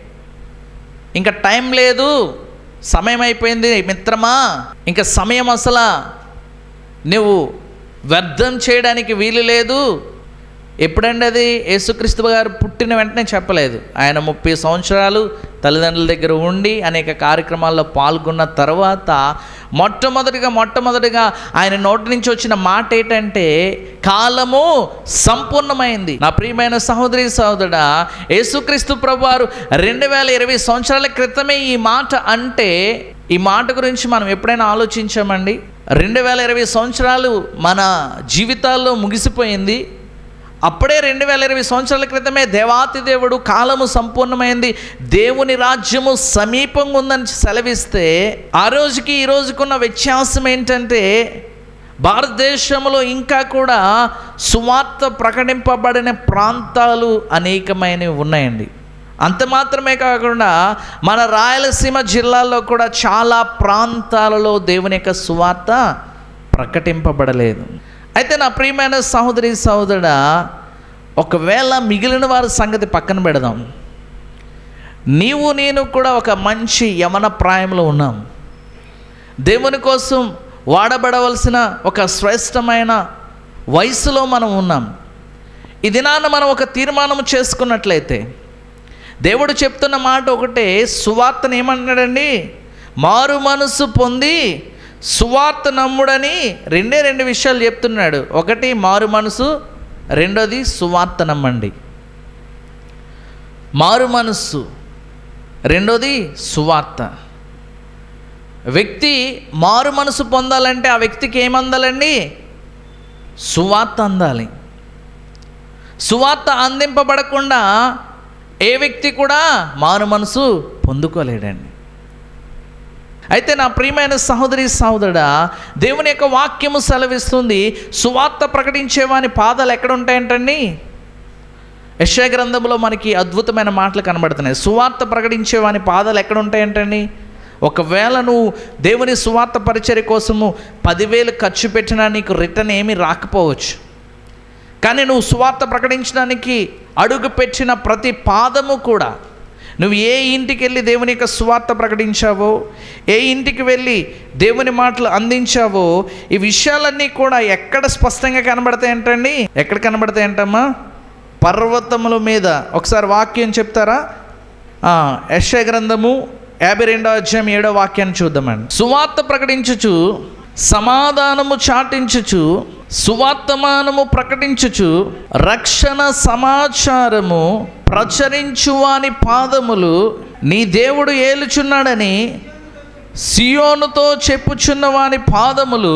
[SPEAKER 1] ఇంకా టైం లేదు, సమయం అయిపోయింది మిత్రమా, ఇంకా సమయం అసలు నువ్వు వ్యర్థం చేయడానికి వీలు లేదు. ఎప్పుడండి అది? యేసుక్రీస్తు గారు పుట్టిన వెంటనే చెప్పలేదు. ఆయన ముప్పై సంవత్సరాలు తల్లిదండ్రుల దగ్గర ఉండి అనేక కార్యక్రమాల్లో పాల్గొన్న తర్వాత మొట్టమొదటిగా మొట్టమొదటిగా ఆయన నోటి నుంచి వచ్చిన మాట ఏంటంటే, కాలము సంపూర్ణమైంది. నా ప్రియమైన సహోదరి సహోదరుడా, యేసుక్రీస్తు ప్రభువారు రెండు వేల ఇరవై సంవత్సరాల క్రితమే ఈ మాట అంటే, ఈ మాట గురించి మనం ఎప్పుడైనా ఆలోచించామండి? రెండు వేల ఇరవై సంవత్సరాలు మన జీవితాల్లో ముగిసిపోయింది. అప్పుడే రెండు వేల ఇరవై సంవత్సరాల క్రితమే దేవాతి దేవుడు కాలము సంపూర్ణమైంది, దేవుని రాజ్యము సమీపంగా ఉందని సెలవిస్తే, ఆ రోజుకి ఈ రోజుకున్న వ్యత్యాసం ఏంటంటే, భారతదేశంలో ఇంకా కూడా సువార్త ప్రకటింపబడిన ప్రాంతాలు అనేకమైనవి ఉన్నాయండి. అంత మాత్రమే కాకుండా మన రాయలసీమ జిల్లాలో కూడా చాలా ప్రాంతాలలో దేవుని యొక్క సువార్త ప్రకటింపబడలేదు. అయితే నా ప్రియమైన సహోదరి సహోదరుడా, ఒకవేళ మిగిలిన వారి సంగతి పక్కన పెడదాం, నీవు నేను కూడా ఒక మంచి యవన ప్రాయంలో ఉన్నాం. దేవుని కోసం వాడబడవలసిన ఒక శ్రేష్టమైన వయసులో మనం ఉన్నాం. ఈ దినాన మనం ఒక తీర్మానం చేసుకున్నట్లయితే, దేవుడు చెప్తున్న మాట ఒకటే, సువార్తను ఏమన్నాడండి? మారు మనసు పొంది సువార్త నమ్ముడని రెండే రెండు విషయాలు చెప్తున్నాడు. ఒకటి మారు మనసు, రెండోది సువార్త నమ్మండి. మారు మనస్సు, రెండోది సువార్త. వ్యక్తి మారు మనసు పొందాలంటే ఆ వ్యక్తికి ఏమందాలండి? సువార్త అందాలి. సువార్త అందింపబడకుండా ఏ వ్యక్తి కూడా మారు మనసు పొందుకోలేడండి. అయితే నా ప్రియమైన సహోదరి సహోదరుడా, దేవుని యొక్క వాక్యము సెలవిస్తుంది, సువార్త ప్రకటించేవాని పాదాలు ఎక్కడ ఉంటాయంటండి? యెషయా గ్రంథంలో మనకి అద్భుతమైన మాటలు కనబడుతున్నాయి. సువార్త ప్రకటించేవాని పాదాలు ఎక్కడ ఉంటాయంటండి? ఒకవేళ నువ్వు దేవుని సువార్త పరిచర్య కోసము పదివేలు ఖర్చు పెట్టినా నీకు రిటర్న్ ఏమీ రాకపోవచ్చు. కానీ నువ్వు సువార్త ప్రకటించడానికి అడుగు పెట్టిన ప్రతి పాదము కూడా, నువ్వు ఏ ఇంటికి వెళ్ళి దేవుని యొక్క సువార్త ప్రకటించావో, ఏ ఇంటికి వెళ్ళి దేవుని మాటలు అందించావో, ఈ విషయాలన్నీ కూడా ఎక్కడ స్పష్టంగా కనబడతాయంటండి? ఎక్కడ కనబడతాయంటమ్మా? పర్వతముల మీద. ఒకసారి వాక్యం చెప్తారా? యెషయా గ్రంథము యాభై రెండో అధ్యాయం ఏడో వాక్యాన్ని చూద్దామండి. సువార్త ప్రకటించుచు సమాధానము చాటించుచు సువార్తమానము ప్రకటించుచు రక్షణ సమాచారము ప్రచురించువాని పాదములు నీ దేవుడు ఏలుచున్నాడని సియోనుతో చెప్పుచున్న వాని పాదములు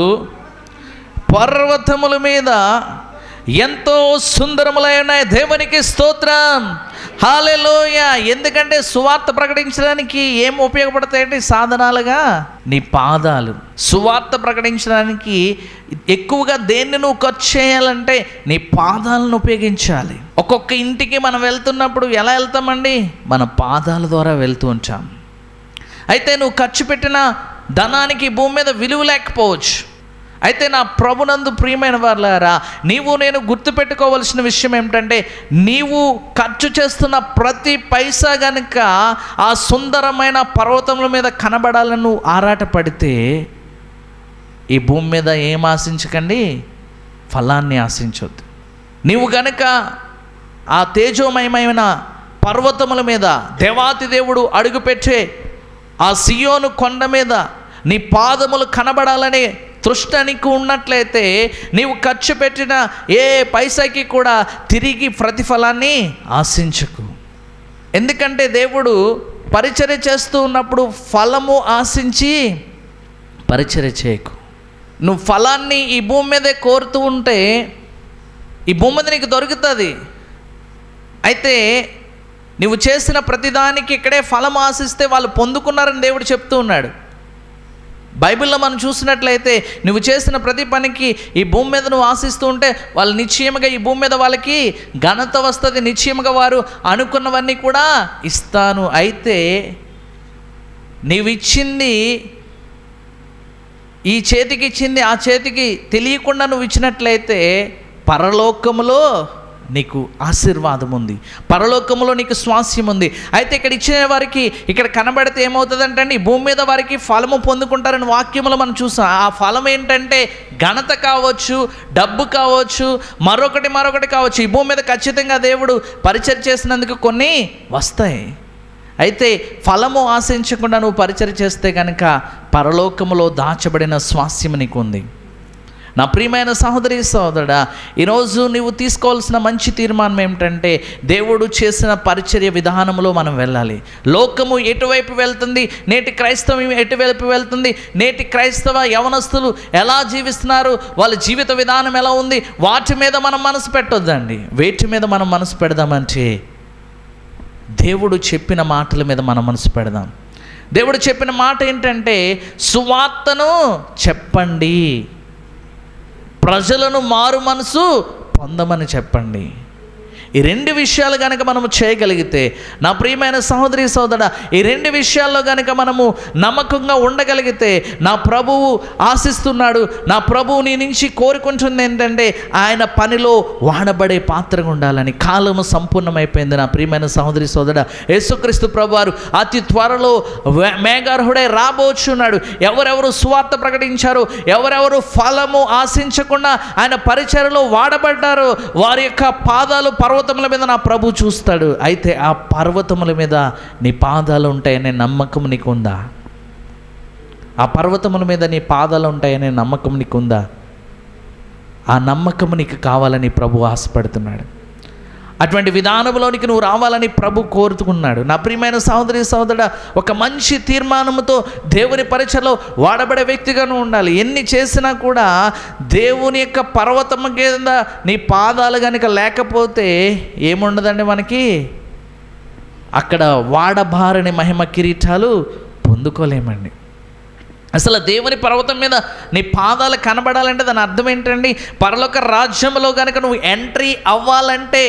[SPEAKER 1] పర్వతముల మీద ఎంతో సుందరములైన దేవునికి స్తోత్రం, హల్లెలూయా. ఎందుకంటే సువార్త ప్రకటించడానికి ఏం ఉపయోగపడతాయంటే సాధనాలుగా నీ పాదాలు. సువార్త ప్రకటించడానికి ఎక్కువగా దేన్ని నువ్వు ఖర్చు చేయాలంటే నీ పాదాలను ఉపయోగించాలి. ఒక్కొక్క ఇంటికి మనం వెళ్తున్నప్పుడు ఎలా వెళ్తామండి? మన పాదాల ద్వారా వెళ్తూ ఉంటాం. అయితే నువ్వు ఖర్చు పెట్టిన ధనానికి భూమి మీద విలువ లేకపోవచ్చు. అయితే నా ప్రభునందు ప్రియమైన వారులారా, నీవు నేను గుర్తుపెట్టుకోవలసిన విషయం ఏమిటంటే, నీవు ఖర్చు చేస్తున్న ప్రతి పైసా కనుక ఆ సుందరమైన పర్వతముల మీద కనబడాలని నువ్వు ఆరాటపడితే, ఈ భూమి మీద ఏం ఆశించకండి, ఫలాన్ని ఆశించొద్దు. నీవు కనుక ఆ తేజోమయమైన పర్వతముల మీద దేవాతి దేవుడు అడుగుపెట్టే ఆ సియోను కొండ మీద నీ పాదములు కనబడాలనే తృష్ణ నీకు ఉన్నట్లయితే, నీవు ఖర్చు పెట్టిన ఏ పైసాకి కూడా తిరిగి ప్రతిఫలాన్ని ఆశించకు. ఎందుకంటే దేవుడు పరిచర్య చేస్తూ ఉన్నప్పుడు ఫలము ఆశించి పరిచర్య చేయకు. నువ్వు ఫలాన్ని ఈ భూమి మీదే కోరుతూ ఉంటే ఈ భూమి మీద నీకు దొరుకుతుంది. అయితే నువ్వు చేసిన ప్రతిదానికి ఇక్కడే ఫలం ఆశిస్తే వాళ్ళు పొందుకున్నారని దేవుడు చెప్తూ ఉన్నాడు. బైబిల్లో మనం చూసినట్లయితే నువ్వు చేసిన ప్రతి పనికి ఈ భూమి మీద నువ్వు ఆశిస్తూ ఉంటే వాళ్ళు నిశ్చయముగా ఈ భూమి మీద వాళ్ళకి ఘనత వస్తుంది, నిశ్చయముగా వారు అనుకున్నవన్నీ కూడా ఇస్తాను. అయితే నీవు ఇచ్చింది, ఈ చేతికి ఇచ్చింది ఆ చేతికి తెలియకుండా నువ్వు ఇచ్చినట్లయితే పరలోకములో నీకు ఆశీర్వాదం ఉంది, పరలోకములో నీకు స్వాస్యం ఉంది. అయితే ఇక్కడ ఇచ్చిన వారికి ఇక్కడ కనబడితే ఏమవుతుందంటే ఈ భూమి మీద వారికి ఫలము పొందుకుంటారని వాక్యములో మనం చూసాం. ఆ ఫలం ఏంటంటే ఘనత కావచ్చు, డబ్బు కావచ్చు, మరొకటి మరొకటి కావచ్చు. ఈ భూమి మీద ఖచ్చితంగా దేవుడు పరిచర్య చేసినందుకు కొన్ని వస్తాయి. అయితే ఫలము ఆశించకుండా నువ్వు పరిచర్య చేస్తే కనుక పరలోకములో దాచబడిన స్వాస్యం నీకు ఉంది. నా ప్రియమైన సహోదరి సహోదరుడా, ఈరోజు నువ్వు తీసుకోవాల్సిన మంచి తీర్మానం ఏమిటంటే దేవుడు చేసిన పరిచర్య విధానంలో మనం వెళ్ళాలి. లోకము ఎటువైపు వెళ్తుంది, నేటి క్రైస్తవం ఎటువైపు వెళ్తుంది, నేటి క్రైస్తవ యవనస్తులు ఎలా జీవిస్తున్నారు, వాళ్ళ జీవిత విధానం ఎలా ఉంది, వాటి మీద మనం మనసు పెట్టొద్దండి. వేటి మీద మనం మనసు పెడదామంటే దేవుడు చెప్పిన మాటల మీద మనం మనసు పెడదాం. దేవుడు చెప్పిన మాట ఏంటంటే సువార్తను చెప్పండి, ప్రజలను మారు మనసు పొందమని చెప్పండి. ఈ రెండు విషయాలు కనుక మనము చేయగలిగితే నా ప్రియమైన సహోదరి సహోదరుడా, ఈ రెండు విషయాల్లో కనుక మనము నమ్మకంగా ఉండగలిగితే నా ప్రభువు ఆశిస్తున్నాడు, నా ప్రభువు నీ నుంచి కోరుకుంటుంది ఏంటంటే ఆయన పనిలో వాడబడే పాత్రగా ఉండాలని. కాలము సంపూర్ణమైపోయింది నా ప్రియమైన సహోదరి సహోదరుడా. యేసుక్రీస్తు ప్రభువారు అతి త్వరలో మేఘార్హుడై రాబోచున్నాడు. ఎవరెవరు సువార్త ప్రకటించారు, ఎవరెవరు ఫలము ఆశించకుండా ఆయన పరిచర్యలో వాడబడ్డారో వారి యొక్క పాదాలు పర్వత పర్వతముల మీద నా ప్రభు చూస్తాడు. అయితే ఆ పర్వతముల మీద నీ పాదాలు ఉంటాయనే నమ్మకం నీకు ఉందా? ఆ పర్వతముల మీద నీ పాదాలు ఉంటాయనే నమ్మకం నీకు ఉందా? ఆ నమ్మకం నీకు కావాలని ప్రభు ఆశపడుతున్నాడు. అటువంటి విధానంలోనికి నువ్వు రావాలని ప్రభు కోరుతున్నాడు. నా ప్రియమైన సహోదరి సహోదరుడా, ఒక మంచి తీర్మానంతో దేవుని పరిచయలో వాడబడే వ్యక్తిగా నువ్వు ఉండాలి. ఎన్ని చేసినా కూడా దేవుని యొక్క పర్వతము కింద నీ పాదాలు కనుక లేకపోతే ఏముండదండి మనకి, అక్కడ వాడబారని మహిమ కిరీటాలు పొందుకోలేమండి. అసలు దేవుని పర్వతం మీద నీ పాదాలు కనబడాలంటే దాని అర్థం ఏంటండి? పరలోక రాజ్యంలో కనుక నువ్వు ఎంట్రీ అవ్వాలంటే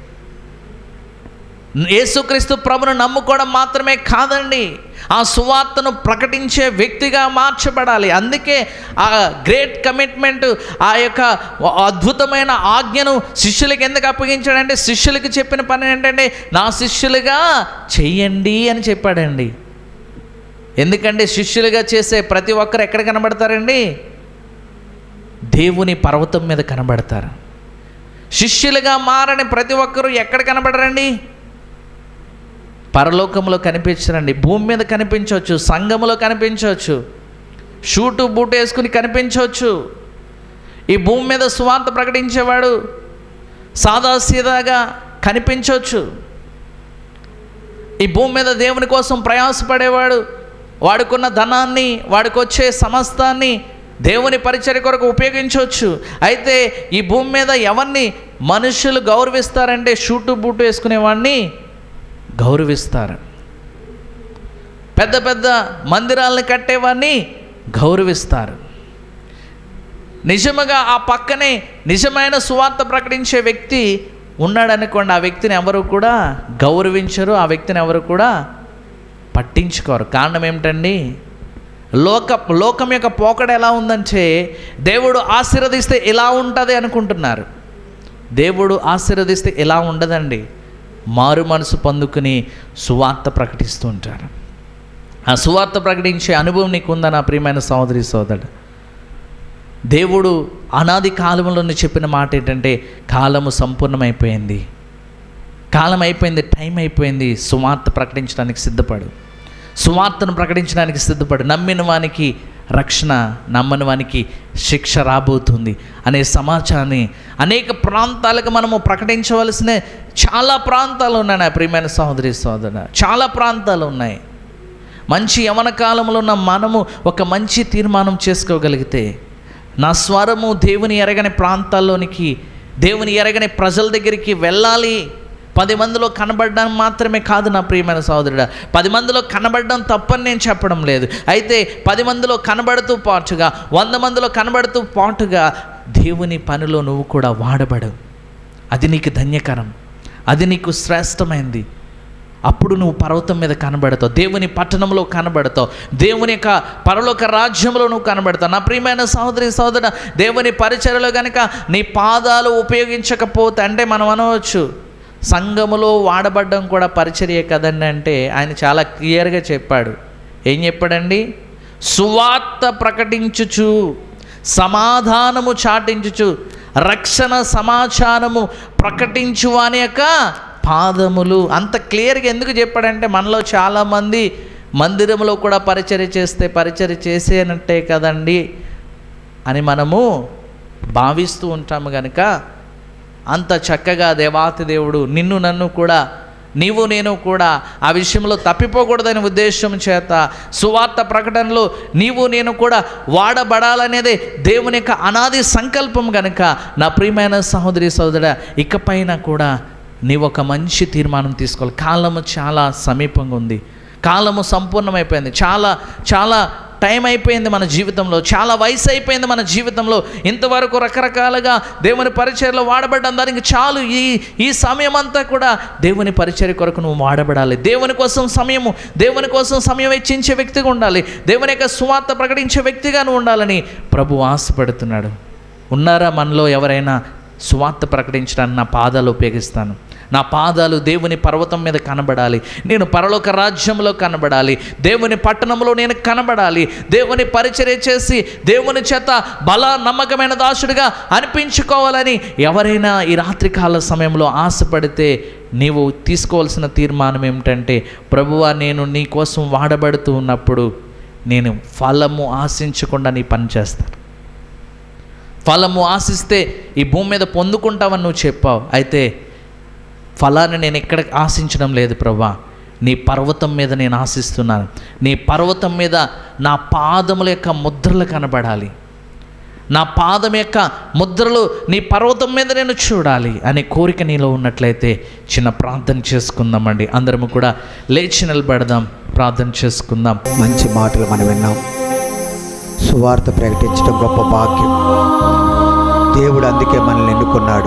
[SPEAKER 1] యేసుక్రీస్తు ప్రభును నమ్ముకోవడం మాత్రమే కాదండి, ఆ సువార్తను ప్రకటించే వ్యక్తిగా మార్చబడాలి. అందుకే ఆ గ్రేట్ కమిట్మెంట్, ఆ యొక్క అద్భుతమైన ఆజ్ఞను శిష్యులకి ఎందుకు అప్పగించాడంటే శిష్యులకి చెప్పిన పని ఏంటంటే నా శిష్యులుగా చెయ్యండి అని చెప్పాడండి. ఎందుకంటే శిష్యులుగా చేసే ప్రతి ఒక్కరు ఎక్కడ కనబడతారండి? దేవుని పర్వతం మీద కనబడతారు. శిష్యులుగా మారని ప్రతి ఒక్కరూ ఎక్కడ కనబడరండి? పరలోకంలో కనిపించరండి. భూమి మీద కనిపించవచ్చు, సంఘములో కనిపించవచ్చు, షూటు బూటు వేసుకుని కనిపించవచ్చు. ఈ భూమి మీద సువార్త ప్రకటించేవాడు సాదాసీదాగా కనిపించవచ్చు. ఈ భూమి మీద దేవుని కోసం ప్రయాసపడేవాడు వాడుకున్న ధనాన్ని, వాడికి వచ్చే సమస్తాన్ని దేవుని పరిచర్య కొరకు ఉపయోగించవచ్చు. అయితే ఈ భూమి మీద ఎవరిని మనుషులు గౌరవిస్తారంటే షూటు బూటు వేసుకునేవాడిని గౌరవిస్తారు. పెద్ద పెద్ద మందిరాలను కట్టేవాడిని గౌరవిస్తారు. నిజముగా ఆ పక్కనే నిజమైన సువార్త ప్రకటించే వ్యక్తి ఉన్నాడనుకోండి, ఆ వ్యక్తిని ఎవరు కూడా గౌరవించరు, ఆ వ్యక్తిని ఎవరు కూడా పట్టించుకోరు. కారణం ఏమిటండి? లోక లోకం యొక్క పోకడ ఎలా ఉందంటే దేవుడు ఆశీర్వదిస్తే ఇలా ఉంటుంది అనుకుంటున్నారు. దేవుడు ఆశీర్వదిస్తే ఇలా ఉండదండి. మారు మనసు పొందుకుని సువార్త ప్రకటిస్తూ ఉంటారు. ఆ సువార్త ప్రకటించే అనుభవం నీకు ఉందా నా ప్రియమైన సహోదరి సోదరుడు? దేవుడు అనాది కాలంలో చెప్పిన మాట ఏంటంటే కాలము సంపూర్ణమైపోయింది, కాలం అయిపోయింది, టైం అయిపోయింది, సువార్త ప్రకటించడానికి సిద్ధపడు, సువార్తను ప్రకటించడానికి సిద్ధపడు. నమ్మిన వానికి రక్షణ, నమ్మని వానికి శిక్ష రాబోతుంది అనే సమాచారాన్ని అనేక ప్రాంతాలకు మనము ప్రకటించవలసిన చాలా ప్రాంతాలు ఉన్నాయి నా ప్రియమైన సహోదరి సోదరుడు, చాలా ప్రాంతాలు ఉన్నాయి. మంచి యవన కాలంలో ఉన్న మనము ఒక మంచి తీర్మానం చేసుకోగలిగితే నా స్వరము దేవుని ఎరగని ప్రాంతాల్లోనికి, దేవుని ఎరగని ప్రజల దగ్గరికి వెళ్ళాలి, పది మందిలో కనబడడం మాత్రమే కాదు నా ప్రియమైన సహోదరుడా, పది మందిలో కనబడడం తప్పని నేను చెప్పడం లేదు. అయితే పది మందిలో కనబడుతూ పాటుగా, వంద మందిలో కనబడుతూ పాటుగా దేవుని పనిలో నువ్వు కూడా వాడబడవు. అది నీకు ధన్యకరం, అది నీకు శ్రేష్టమైంది. అప్పుడు నువ్వు పర్వతం మీద కనబడతావు, దేవుని పట్టణంలో కనబడతావు, దేవుని యొక్క పరలోక రాజ్యంలో నువ్వు కనబడతావు. నా ప్రియమైన సహోదరి సహోదరుడా, దేవుని పరిచర్యలో కనుక నీ పాదాలు ఉపయోగించకపోతే, అంటే మనం అనవచ్చు సంఘములో వాడబడ్డం కూడా పరిచర్య కదండి అంటే, ఆయన చాలా క్లియర్గా చెప్పాడు. ఏం చెప్పాడండి? సువార్త ప్రకటించుచు, సమాధానము చాటించుచు, రక్షణ సమాచారము ప్రకటించు అనే యొక్క పాదములు. అంత క్లియర్గా ఎందుకు చెప్పాడంటే, మనలో చాలామంది మందిరంలో కూడా పరిచర్య చేస్తే పరిచర్య చేసేనట్టే కదండి అని మనము భావిస్తూ ఉంటాము. కనుక అంత చక్కగా దేవాతి దేవుడు నిన్ను నన్ను కూడా, నీవు నేను కూడా ఆ విషయంలో తప్పిపోకూడదనే ఉద్దేశం చేత సువార్త ప్రకటనలో నీవు నేను కూడా వాడబడాలనేదే దేవుని యొక్క అనాది సంకల్పం. కనుక నా ప్రియమైన సహోదరి సహోదరుడా, ఇకపైన కూడా నీవు ఒక మంచి తీర్మానం తీసుకోవాలి. కాలము చాలా సమీపంగా ఉంది, కాలము సంపూర్ణమైపోయింది, చాలా చాలా టైం అయిపోయింది మన జీవితంలో, చాలా వయసు అయిపోయింది మన జీవితంలో. ఇంతవరకు రకరకాలుగా దేవుని పరిచర్యలో వాడబడ్డం దానికి చాలు. ఈ ఈ సమయం అంతా కూడా దేవుని పరిచర్య కొరకు నువ్వు వాడబడాలి. దేవుని కోసం సమయము, దేవుని కోసం సమయం వెచ్చించే వ్యక్తిగా ఉండాలి. దేవుని యొక్క సువార్త ప్రకటించే వ్యక్తిగా నువ్వు ఉండాలని ప్రభువు ఆశపడుతున్నాడు. ఉన్నారా మనలో ఎవరైనా సువార్త ప్రకటించడానికి నా పాదాలు ఉపయోగిస్తాను, నా పాదాలు దేవుని పర్వతం మీద కనబడాలి, నేను పరలోక రాజ్యంలో కనబడాలి, దేవుని పట్టణంలో నేను కనబడాలి, దేవుని పరిచర్య చేసి దేవుని చేత బల నమ్మకమైన దాసుడిగా అనిపించుకోవాలని ఎవరైనా ఈ రాత్రికాల సమయంలో ఆశపడితే నీవు తీసుకోవాల్సిన తీర్మానం ఏమిటంటే, ప్రభువా నేను నీ కోసం వాడబడుతూ ఉన్నప్పుడు నేను ఫలము ఆశించకుండా నీ పని చేస్తాను. ఫలము ఆశిస్తే ఈ భూమి మీద పొందుకుంటావని నువ్వు చెప్పావు. అయితే ఫలాన్ని నేను ఎక్కడ ఆశించడం లేదు ప్రభువా, నీ పర్వతం మీద నేను ఆశిస్తున్నాను. నీ పర్వతం మీద నా పాదముల యొక్క ముద్రలు కనబడాలి, నా పాదం యొక్క ముద్రలు నీ పర్వతం మీద నేను చూడాలి అనే కోరిక నీలో ఉన్నట్లయితే చిన్న ప్రార్థన చేసుకుందామండి. అందరము కూడా లేచి నిలబడదాం, ప్రార్థన చేసుకుందాం.
[SPEAKER 3] మంచి మాటలు మనం విన్నాం. సువార్త ప్రకటించడం గొప్ప భాగ్యం. దేవుడు అందుకే మనల్ని ఎన్నుకున్నాడు.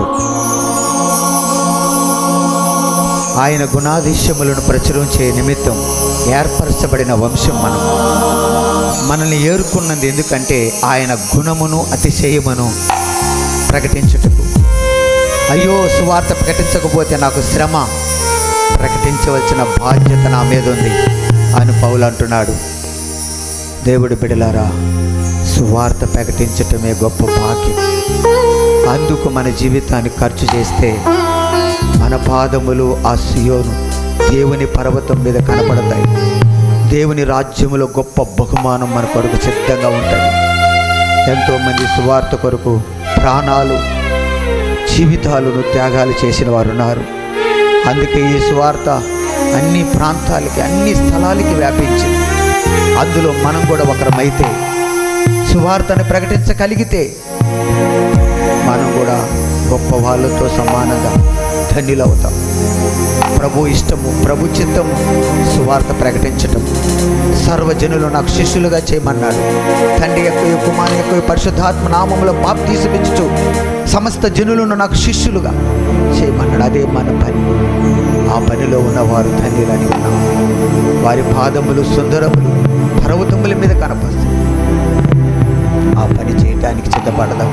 [SPEAKER 3] ఆయన గుణాదిశ్యములను ప్రచురం చేయ నిమిత్తం ఏర్పరచబడిన వంశం మనం. మనల్ని ఏరుకున్నది ఎందుకంటే ఆయన గుణమును అతిశయమును ప్రకటించుటకు. అయ్యో సువార్త ప్రకటించకపోతే నాకు శ్రమ, ప్రకటించవలసిన బాధ్యత నా మీద ఉంది అని పౌలు అంటున్నాడు. దేవుడి బిడ్డలారా, సువార్త ప్రకటించటమే గొప్ప భాగ్యం. అందుకు మన జీవితాన్ని ఖర్చు చేస్తే మన పాదములు ఆ సియోను దేవుని పర్వతం మీద కనపడతాయి. దేవుని రాజ్యములో గొప్ప బహుమానం మన కొరకు సిద్ధంగా ఉంటుంది. ఎంతోమంది సువార్త కొరకు ప్రాణాలు, జీవితాలను త్యాగాలు చేసిన వారు ఉన్నారు. అందుకే ఈ సువార్త అన్ని ప్రాంతాలకి, అన్ని స్థలాలకి వ్యాపించింది. అందులో మనం కూడా ఒకరమైతే, సువార్తను ప్రకటించగలిగితే మనం కూడా గొప్ప వాళ్ళతో సమానంగా ధన్యులవుతాం. ప్రభు ఇష్టము, ప్రభు చిత్తము సువార్త ప్రకటించటం. సర్వజనులు నాకు శిష్యులుగా చేయమన్నాడు. తండ్రి యొక్క కుమారుని యొక్క పరిశుద్ధాత్మ నామములో బాప్తీసమిచ్చుచు సమస్త జనులను నాకు శిష్యులుగా చేయమన్నాడు. అదే మన పని. ఆ పనిలో ఉన్నవారు ధన్యులని ఉన్నాం. వారి పాదములు సుందరములు పర్వతముల మీద కనపస్తాయి. ఆ పని చేయటానికి సిద్ధపడదాం.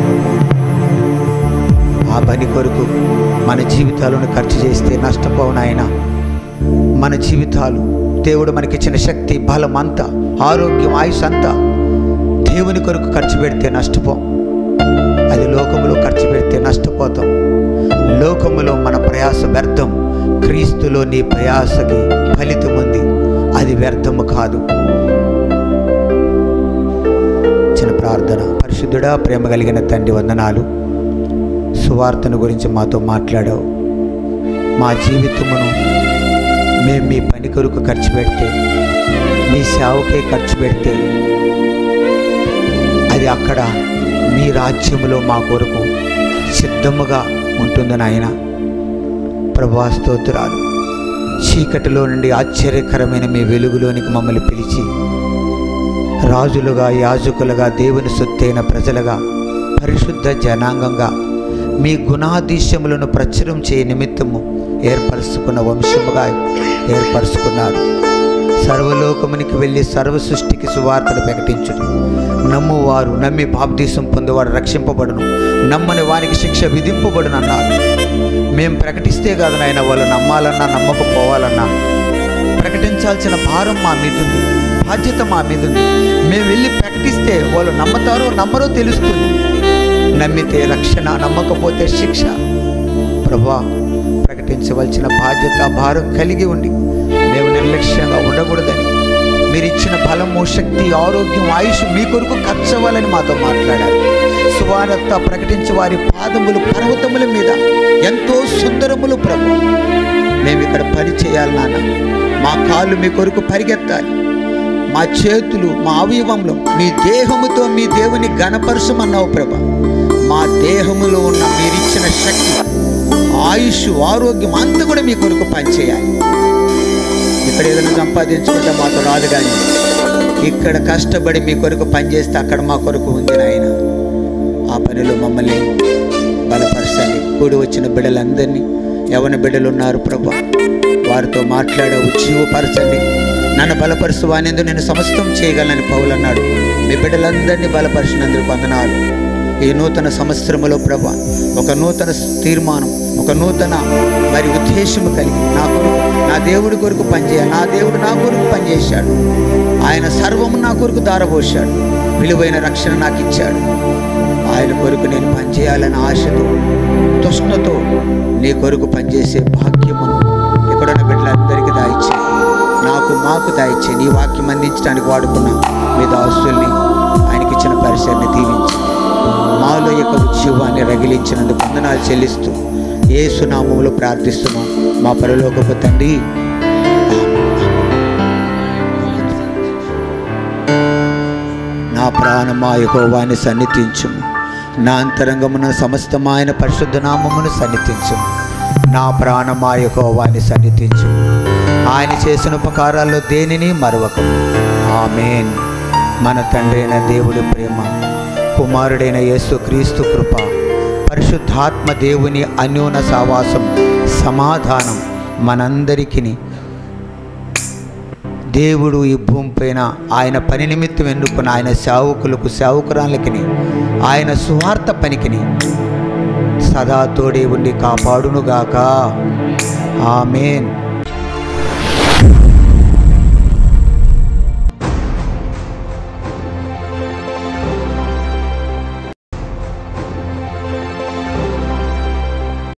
[SPEAKER 3] ఆ పని కొరకు మన జీవితాలను ఖర్చు చేస్తే నష్టపోవు నాయన. మన జీవితాలు దేవుడు మనకిచ్చిన శక్తి, బలం అంతా, ఆరోగ్యం, ఆయుష్ అంతా దేవుని కొరకు ఖర్చు పెడితే నష్టపోం. అది లోకములో ఖర్చు పెడితే నష్టపోతాం. లోకములో మన ప్రయాస వ్యర్థం, క్రీస్తులో నీ ప్రయాసకి ఫలితం ఉంది, అది వ్యర్థము కాదు. చిన్న ప్రార్థన. పరిశుద్ధుడా, ప్రేమ కలిగిన తండ్రి, వందనాలు. సువార్తను గురించి మాతో మాట్లాడావు. మా జీవితమును మేము మీ పని కొరకు ఖర్చు పెడితే, మీ సేవకే ఖర్చు పెడితే అది అక్కడ మీ రాజ్యములో మా కొరకు సిద్ధముగా ఉంటుంది నాయన. ప్రభువా స్తోత్రాలు. చీకటిలో నుండి ఆశ్చర్యకరమైన మీ వెలుగులోనికి మమ్మల్ని పిలిచి రాజులుగా, యాజకులుగా, దేవుని సొత్తైన ప్రజలుగా, పరిశుద్ధ జనాంగంగా మీ గుణాధీశ్యములను ప్రచురం చేయ నిమిత్తము ఏర్పరుచుకున్న వంశముగా ఏర్పరుచుకున్నారు. సర్వలోకమునికి వెళ్ళి సర్వ సృష్టికి సువార్తను ప్రకటించును. నమ్మువారు నమ్మి బాప్తీసం పొందేవాడు రక్షింపబడును, నమ్మని వారికి శిక్ష విధింపబడును అన్నారు. మేము ప్రకటిస్తే కాదు నాయన, వాళ్ళు నమ్మాలన్నా నమ్మకపోవాలన్నా ప్రకటించాల్సిన భారం మా మీద ఉంది, బాధ్యత మా మీద ఉంది. మేము వెళ్ళి ప్రకటిస్తే వాళ్ళు నమ్మతారో నమ్మరో తెలుస్తుంది. నమ్మితే రక్షణ, నమ్మకపోతే శిక్ష. ప్రభువా, ప్రకటించవలసిన బాధ్యత భారం కలిగి ఉండి మేము నిర్లక్ష్యంగా ఉండకూడదని మీరు ఇచ్చిన బలము, శక్తి, ఆరోగ్యం, ఆయుష్ మీ కొరకు ఖర్చు అవ్వాలని మాతో మాట్లాడారు. సువార్త ప్రకటించే వారి పాదములు పర్వతముల మీద ఎంతో సుందరములు ప్రభు. మేము ఇక్కడ పని చేయాలి నాన్న. మా కాళ్ళు మీ కొరకు పరిగెత్తాలి, మా చేతులు, మా అవయవంలో మీ దేహముతో మీ దేవుని ఘనపరచమన్నావు ప్రభ. మా దేహములో ఉన్న మీరిచ్చిన శక్తి, ఆయుష్, ఆరోగ్యం అంతా కూడా మీ కొరకు పనిచేయాలి. ఇక్కడ ఏదైనా సంపాదించుకుంటే మాతో రాదు, కానీ ఇక్కడ కష్టపడి మీ కొరకు పనిచేస్తే అక్కడ మా కొరకు ఉంది నాయన. ఆ పనిలో మమ్మల్ని బలపరచండి. కూడి వచ్చిన బిడ్డలందరినీ, యవన బిడ్డలు ఉన్నారు ప్రభా, వారితో మాట్లాడే ఉజ్జీవపరచండి. నన్ను బలపరుచు వానిందు నేను సమస్తం చేయగలనని పౌలు అన్నాడు. మీ బిడ్డలందరినీ బలపరిచినందుకు వందనాలు. ఈ నూతన సంవత్సరములో ప్రభా ఒక నూతన తీర్మానం, ఒక నూతన మరి ఉద్దేశము కలిగి నా కొరకు, నా దేవుడి కొరకు పనిచేయాలి. నా దేవుడు నా కొరకు పనిచేశాడు. ఆయన సర్వము నా కొరకు దారపోశాడు. విలువైన రక్షణ నాకు ఇచ్చాడు. ఆయన కొరకు నేను పనిచేయాలని ఆశతో, తృష్ణతో నీ కొరకు పనిచేసే భాగ్యమును ఎక్కడున్న బిడ్డలందరికీ దాయిచ్చే, నాకు మాకు దాయిచ్చే. నీ వాక్యం అందించడానికి వాడుకున్న మీ దాసుల్ని, ఆయనకి ఇచ్చిన పరిసరాన్ని దీవించి మాలో యొక్క ఉజ్జీవాన్ని రగిలించినందుకు వందనాలు చెల్లిస్తూ యేసు నామములో ప్రార్థిస్తున్నాం మా పరలోకపు తండ్రి. నా ప్రాణమా యెహోవాని సన్నిధించుము, నా అంతరంగమున సమస్తము ఆయన పరిశుద్ధ నామమును సన్నిధించుము. నా ప్రాణమా యెహోవాని సన్నిధించుము, ఆయన చేసిన ఉపకారాల్లో దేనిని మరవకము. ఆమేన్. మన తండ్రి అయిన దేవుడి ప్రేమ, కుమారుడైన యేసు క్రీస్తు కృప, పరిశుద్ధాత్మ దేవుని అన్యోన్య సావాసం, సమాధానం మనందరికీ, దేవుడు ఈ భూమిపైన ఆయన పని నిమిత్తం ఎన్నుకున్న ఆయన సేవకులకు, సేవకురాలకి, ఆయన సువార్త పనికిని సదా తోడే ఉండి కాపాడునుగాక. ఆమేన్.